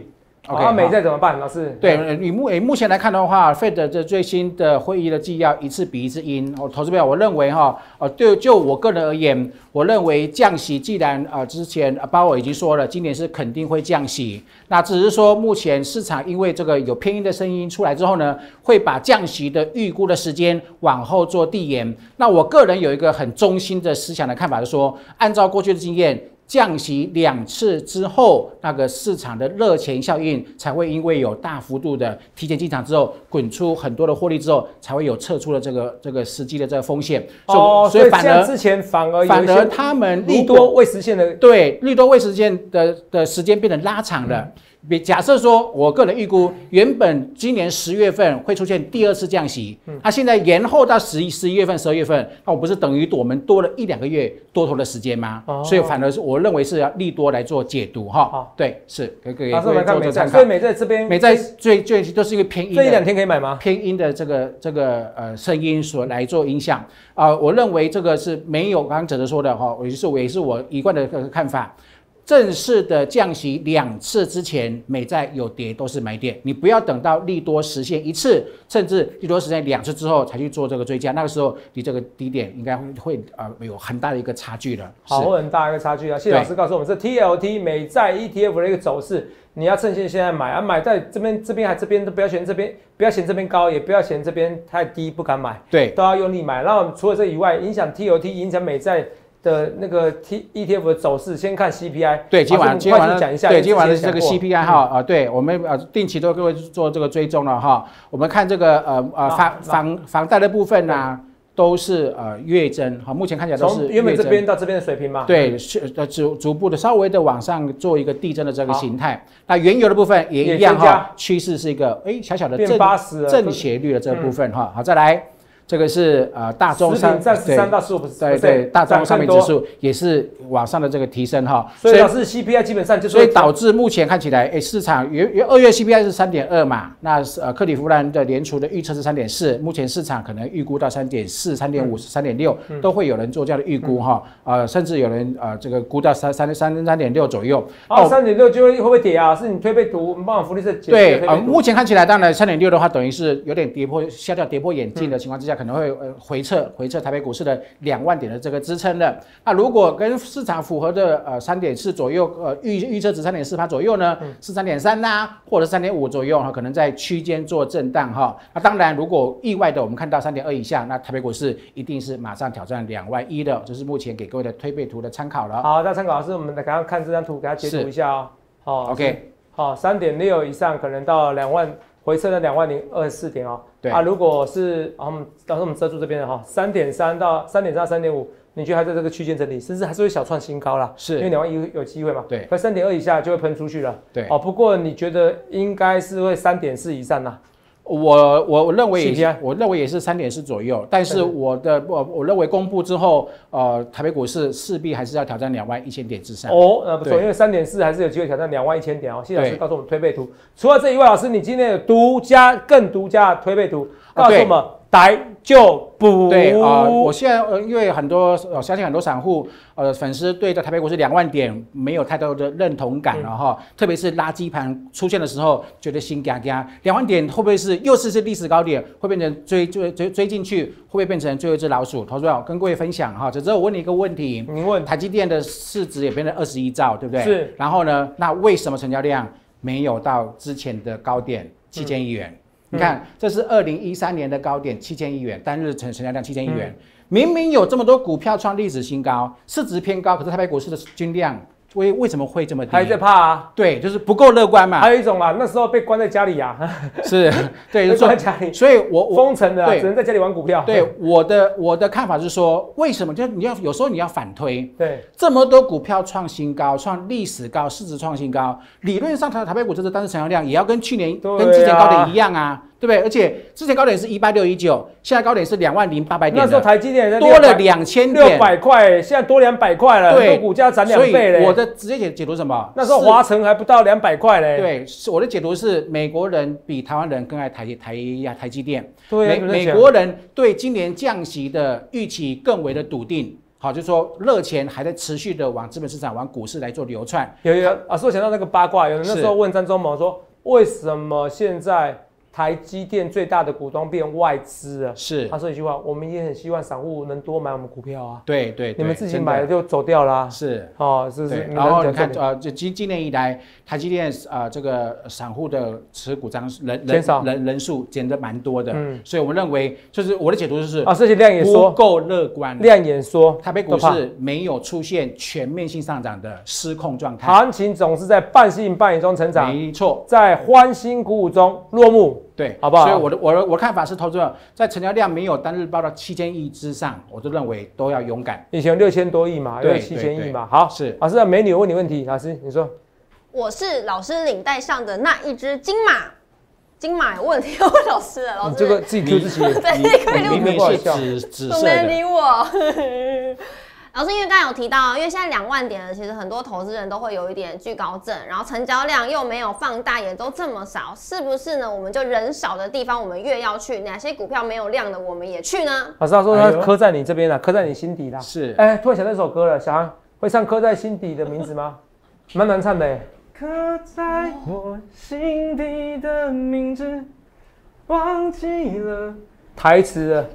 OK，那美债怎么办，老师？ 对，以目目前来看的话 ，Fed 这最新的会议的纪要一次比一次阴。哦，投资朋友，我认为哈，呃，对，就我个人而言，我认为降息既然呃之前鲍尔已经说了，今年是肯定会降息，那只是说目前市场因为这个有偏鹰的声音出来之后呢，会把降息的预估的时间往后做递延。那我个人有一个很中心的思想的看法，是说，按照过去的经验。降息两次之后，那个市场的热钱效应才会因为有大幅度的提前进场之后，滚出很多的获利之后，才会有撤出的这个这个实际的这个风险。 哦，所以反而之前反而反而他们利多未实现的， 对利多未实现的的时间变得拉长了。嗯比假设说，我个人预估，原本今年十月份会出现第二次降息，它、嗯啊、现在延后到十一、十一月份、十二月份，那我不是等于我们多了一两个月多头的时间吗？哦、所以反而是我认为是要利多来做解读哈。哦、对，是可以可以做做参考。 所以美债这边， 美债最最都是一个偏阴， 这一两天可以买吗？ 偏阴的这个这个呃声音所来做影响啊、呃，我认为这个是没有刚刚哲哲说的哈，也是我也是我一贯的看法。正式的降息两次之前，美债有跌都是买点，你不要等到利多实现一次，甚至利多实现两次之后才去做这个追加，那个时候离这个低点应该会会呃有很大的一个差距了。 好，很大一个差距啊！谢谢老师告诉我们，这 T L T 美债 E T F 的一个走势，你要趁现现在买啊，买在这边这边还这边都不要嫌这边不要嫌这边高，也不要嫌这边太低不敢买， 对， 都要用力买。然后除了这以外，影响 T L T 影响美债的那个 T E T F 的走势，先看 C P I。 对，今晚今晚讲一下， 对，今晚的这个 C P I 哈、嗯、啊，对我们呃定期都各位做这个追踪了哈。我们看这个呃呃房房房贷的部分啊，都是呃月增哈，目前看起来都是从原本这边到这边的水平嘛。 对，是呃逐逐步的稍微的往上做一个递增的这个形态。那原油的部分也一样哈，趋势是一个哎小小的正正斜率的这个部分哈。好，再来。这个是呃大宗商占十三到十五， 对对，大宗商品指数也是往上的这个提升哈， 所以表示 C P I 基本上就是， 所以导致目前看起来，哎，市场原原二月 C P I 是三点二嘛，那呃克里夫兰的联储的预测是三点四，目前市场可能预估到三点四、三点五、三点六，都会有人做这样的预估哈，呃，甚至有人呃这个估到三三三三点六左右。 哦，三点六就会会不会跌啊？是你推背图，我们帮我福利社解释。 对，呃，目前看起来当然三点六的话，等于是有点跌破下掉跌破眼镜的情况之下，可能会呃回。回撤回撤台北股市的两万点的这个支撑的，那如果跟市场符合的呃三点四左右，呃预预测值三点四趴左右呢，是三点三呐，或者三点五左右哈，可能在区间做震荡哈。那当然，如果意外的我们看到三点二以下，那台北股市一定是马上挑战两万一的，这是目前给各位的推背图的参考了。 好，那参考是我们来刚刚看这张图，给它截图一下哦。好 ，OK， 好，三点六以上可能到两万。回撤到两万零二十四点哦，对啊，如果是啊，我们到时候我们遮住这边的哈，三点三到三点三到三点五，你觉得还在这个区间整理，甚至还是会小创新高啦， 是， 因为两万一有机会嘛， 对， 可三点二以下就会喷出去了， 对， 哦，不过你觉得应该是会三点四以上啦。 我我我认为也是，我认为也是三点四左右，但是我的我我认为公布之后，呃，台北股市势必还是要挑战两万一千点之上。 哦，那不错，因为三点四还是有机会挑战两万一千点哦。谢谢老师告诉我们推背图。除了这以外，老师你今天有独家更独家的推背图，告诉我们逮就补。 对啊、呃，我现在呃，因为很多我相信很多散户呃粉丝对这台北股市两万点没有太多的认同感了哈、嗯，特别是垃圾盘出现的时候，觉得心嘎嘎，两万点会不会是又是是历史高点，会变成追追追追进去，会不会变成最后一只老鼠？投资者跟各位分享哈，只是我问你一个问题， 您问台积电的市值也变成二十一兆，对不对？ 是。 然后呢，那为什么成交量没有到之前的高点七千亿元？嗯你看，这是二零一三年的高点，七千亿元，单日成成交量七千亿元、嗯，明明有这么多股票创历史新高，市值偏高，可是台北股市的均量为为什么会这么低？ 还在怕啊？ 对，就是不够乐观嘛。 还有一种啊，那时候被关在家里啊， 是，对， 被关在家里， 所以我我封城的、啊，只能在家里玩股票。 对，我的我的看法是说，为什么？就你要有时候你要反推， 对， 这么多股票创新高，创历史高，市值创新高，理论上台台北股市的单日成交量也要跟去年、啊、跟之前高点一样啊。对不对？而且之前高点是一八六一九，现在高点是两万零八百点。 那时候台积电多了两千点， 六百块，现在多两百块了。对，股价涨两倍嘞。 所以我的直接解解读什么？ 那时候华城还不到两百块嘞。 对，我的解读是美国人比台湾人更爱台台呀台积电。 对， 美美国人对今年降息的预期更为的笃定。好，就是说热钱还在持续的往资本市场、往股市来做流窜。 有有啊，说想到那个八卦，有人那时候问张忠谋说。 为什么现在台积电最大的股东变外资了？ 是他说一句话，我们也很希望散户能多买我们股票啊。 对对对， 你们自己买了就走掉啦。 是哦，是是。 然后你看，呃，就今今年以来，台积电呃这个散户的持股张人减少人人数减得蛮多的，嗯，所以我们认为，就是我的解读就是啊，而且量也说不够乐观， 量也说台北股市没有出现全面性上涨的失控状态， 行情总是在半信半疑中成长， 没错， 在欢欣鼓舞中落幕。 对， 好不好？ 所以我的我的我的看法是，投资者在成交量没有单日报到七千亿之上，我都认为都要勇敢。 以前六千多亿嘛，有七千亿嘛。好， 是老师，美女，我问你问题，老师你说， 我是老师领带上的那一只金马，金马有问题，我问老师了，老师你这个自己 Q 自己， 对， 明明是紫紫色的， 没理我。老师，因为刚才有提到，因为现在两万点了，其实很多投资人都会有一点惧高症，然后成交量又没有放大，也都这么少，是不是呢？我们就人少的地方，我们越要去，哪些股票没有量的，我们也去呢？ 老师他说他刻在你这边了，刻在你心底啦。 是， 哎，突然想到这首歌了，小航会唱《刻在心底的名字》吗？蛮难唱的哎。 刻在我心底的名字，忘记了。 台词了，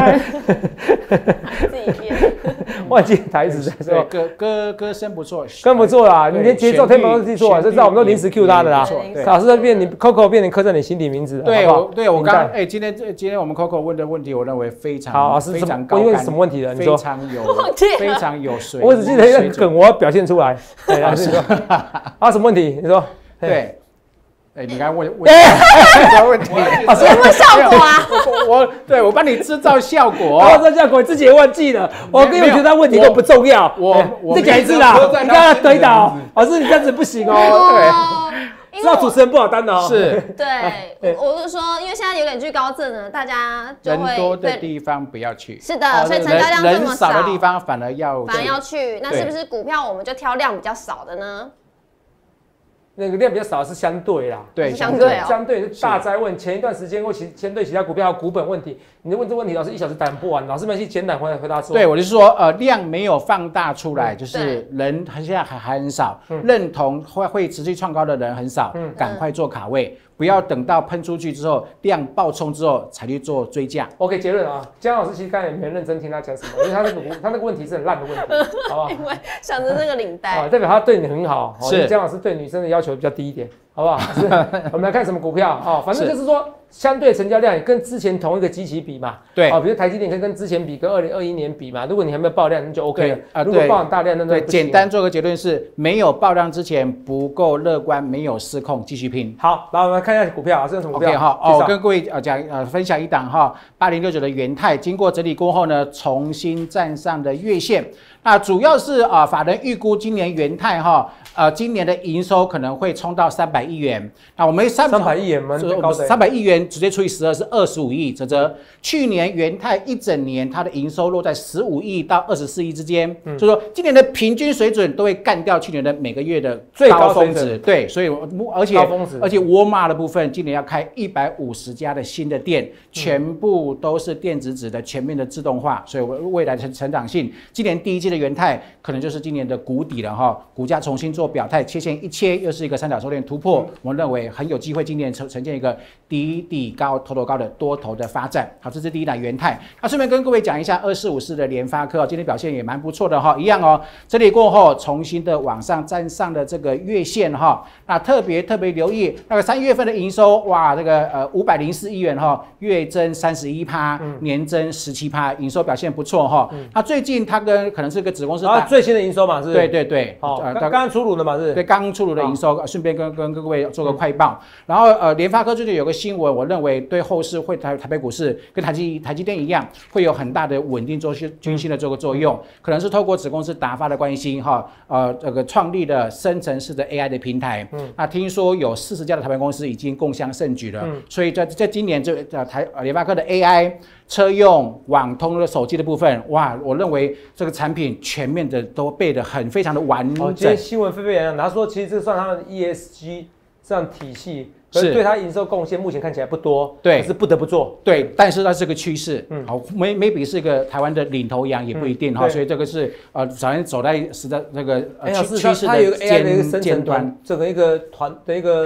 自己编， 忘记台词在说， 歌歌歌声不错， 歌不错啦，你连节奏 tempo 都记错啊，这知道我们都临时 Q 他的啦。老师在变你 Coco 变成刻在你心底名字， 对，我对我刚哎，今天今天我们 Coco 问的问题，我认为非常好，非常高，因为什么问题了？你说非常有非常有水， 我只记得一个梗，我要表现出来。哎，老师你说啊，什么问题？你说对。哎，你刚刚问问什么问题？ 有没有效果啊？ 我我对我帮你制造效果， 制造效果，自己也忘记了。我跟你觉得他问题都不重要。 我我再讲一次啦，你刚刚推倒，老师你这样子不行哦。对，知道主持人不好担的哦。 是， 对，我是说，因为现在有点惧高症呢，大家就会人多的地方不要去。 是的，所以成交量这么少， 人少的地方反而要反而要去。那是不是股票我们就挑量比较少的呢？ 那个量比较少是相对啦， 对，相对、哦、 相对是大灾问。前一段时间或其前对其他股票股本问题，你问这问题，老师一小时答不完，老师们去简短回回答说。 对，我就说，呃，量没有放大出来，嗯、就是人现在还还很少，嗯、认同会会持续创高的人很少，嗯、赶快做卡位。不要等到喷出去之后，量爆冲之后才去做追价。 OK， 结论啊，姜老师其实刚才也没认真听他讲什么，因为他那个他那个问题是很烂的问题，好不好？ 因为想着那个领带， 啊，代表他对你很好。 是姜老师对女生的要求比较低一点，好不好？是，我们来看什么股票啊？反正就是说，相对成交量也跟之前同一个基期比嘛。 对， 啊，比如台积电可以跟之前比，跟二零二一年比嘛。如果你还没有爆量，那就 OK 了。啊，如果爆很大量，那对，简单做个结论是，没有爆量之前不够乐观，没有失控，继续拼。 好，来我们看一下股票啊，这是。 OK 哈哦，跟各位呃讲呃分享一档哈，八零六九的元泰，经过整理过后呢，重新站上的月线。那主要是啊、呃，法人预估今年元泰哈呃今年的营收可能会冲到三百亿元。那我们三三百亿元蛮高的， 三百亿元直接除以十二是二十五亿，则则去年元泰一整年它的营收落在十五亿到二十四亿之间，嗯、所以说今年的平均水准都会干掉去年的每个月的最高峰值。对，所以而且而且沃尔玛的部分今年要开一百五十家的新的店，全部都是电子纸的全面的自动化，所以未来的成长性，今年第一季的元泰可能就是今年的谷底了哈，股价重新做表态，切线一切又是一个三角收敛突破，嗯、我们认为很有机会今年呈呈现一个底底高头头高的多头的发展。好，这是第一档元泰。那顺便跟各位讲一下二四五四的联发科，今天表现也蛮不错的哈，一样哦，这里过后重新的往上站上的这个月线哈，那特别特别留意那个三月份的营收，哇，这个呃五百零四亿元哈，月增三十一趴，年增十七趴，营收表现不错哈。嗯、那最近它跟可能是个子公司啊最新的营收嘛是？ 对对对， 好，刚刚刚出炉的嘛是？ 对，刚刚出炉的营收，顺便跟跟各位做个快报。然后呃，联发科最近有个新闻，我认为对后市会台台北股市跟台积台积电一样，会有很大的稳定周期均线的这个作用，可能是透过子公司达发的关系哈，呃这个创立的生成式的 A I 的平台。嗯，那听说有四十家的台湾公司已经共襄盛举了，嗯、所以在在今年这呃台联发科的 A I 车用网通的手机的部分，哇，我认为这个产品全面的都备得很非常的完整。 哦，今天新闻沸沸扬扬，他说其实这算他的 E S G 这样体系。可是对它营收贡献目前看起来不多， 对， 可是不得不做， 对，但是它是个趋势，嗯，好 ，maybe 是个台湾的领头羊也不一定哈、嗯，所以这个是呃，早先走在是在那个呃趋势的尖尖端， 整个一个团的一个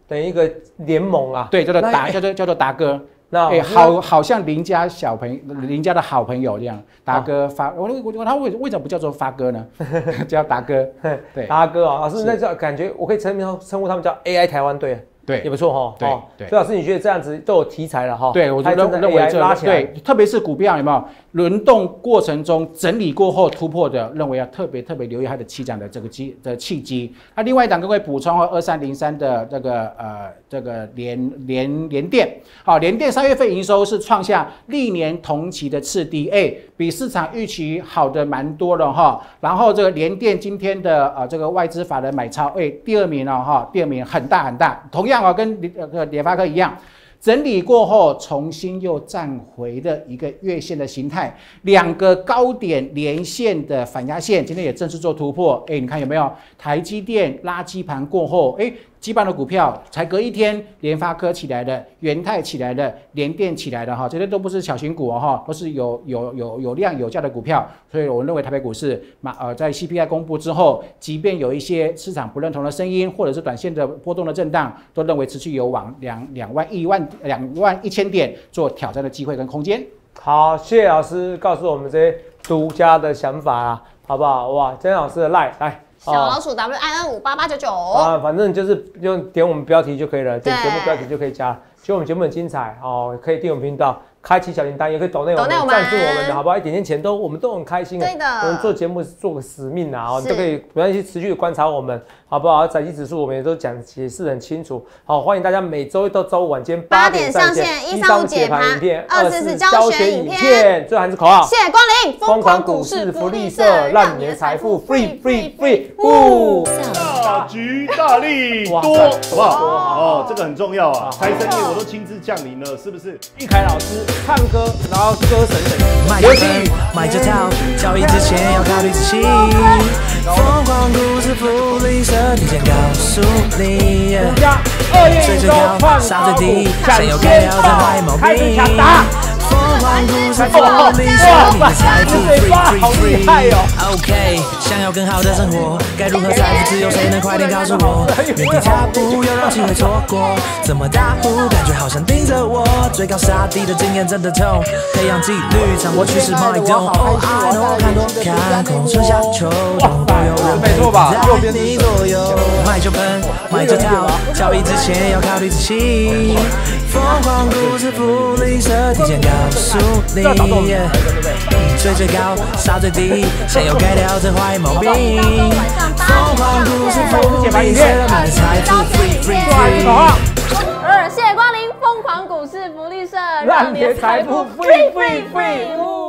等于一个联盟啊。 对，叫做达，叫做叫做达哥。 那哎，好，好像邻家小朋友，邻家的好朋友这样。达哥发，我我他为为什么不叫做发哥呢？叫达哥。对， 达哥啊，老师那叫感觉，我可以称称呼他们叫 A I 台湾队。 对， 也不错哈。 对对， 所以老师，你觉得这样子都有题材了哈？ 对，我觉得认为这拉起来， 对，特别是股票有没有轮动过程中整理过后突破的，认为要特别特别留意它的起涨的这个机的契机。那另外一档各位补充哦，二三零三的这个呃这个联联联电，好，联电三月份营收是创下历年同期的次低，哎，比市场预期好的蛮多了哈。然后这个联电今天的呃这个外资法人买超，哎，第二名了哈，第二名很大很大，同样。跟呃联发科一样，整理过后重新又站回的一个月线的形态，两个高点连线的反压线，今天也正式做突破。哎，你看有没有？台积电垃圾盘过后，哎。基板的股票才隔一天，联发科起来的，元泰起来的，联电起来的哈，这些都不是小型股哦哈，都是有有有有量有价的股票。所以我认为台北股市马呃在 C P I 公布之后，即便有一些市场不认同的声音，或者是短线的波动的震荡，都认为持续有往两两万一万两万一千点做挑战的机会跟空间。 好，谢谢老师告诉我们这些独家的想法啊，好不好？哇，曾老师的 line 来。 小老鼠 W I N 五八八九九啊，反正就是用点我们标题就可以了，点节目标题就可以加了。觉得我们节目很精彩哦，可以订我们频道，开启小铃铛，也可以抖内我们赞助我们的，好不好？一点点钱都我们都很开心的。 对的， 我们做节目是做个使命啊，哦，都可以不断去持续的观察我们，好不好？载机指数我们也都讲解释很清楚。好，欢迎大家每周一到周五晚间八点上线，一三五解盘影片，二四四教学影片，最后还是口号： 谢谢光临， 疯狂股市福利社，让你的财富 free free free。呜， 大吉大利多，好不好？哦，这个很重要啊！财神爷我都亲自降临了，是不是？ 玉凯老师唱歌，然后歌神等级， 买这份，买这套，交易之前要考虑仔细。疯狂股市福利社提前告诉你，最最高，杀最低，想要改掉这坏毛病。疯狂股市福利社，你的财富 free free free。OK， 想要更好的生活，该如何财富自由？谁能快点告诉我？原地踏步，又让机会错过。怎么打呼？感觉好像盯着我。最高杀低的经验真的痛，培养纪律，掌握趋势脉动。Oh I know， 看多看空，春夏秋冬都有人陪在你左右。买就喷，买就套，交易之前要考虑仔细。疯狂股市福利社提前告诉你，最最高，杀最低，想要改掉这坏毛病。疯狂股市福利社，让你的财富 free free free。 二，谢谢光临，疯狂股市福利社， 让你的财富 free free free。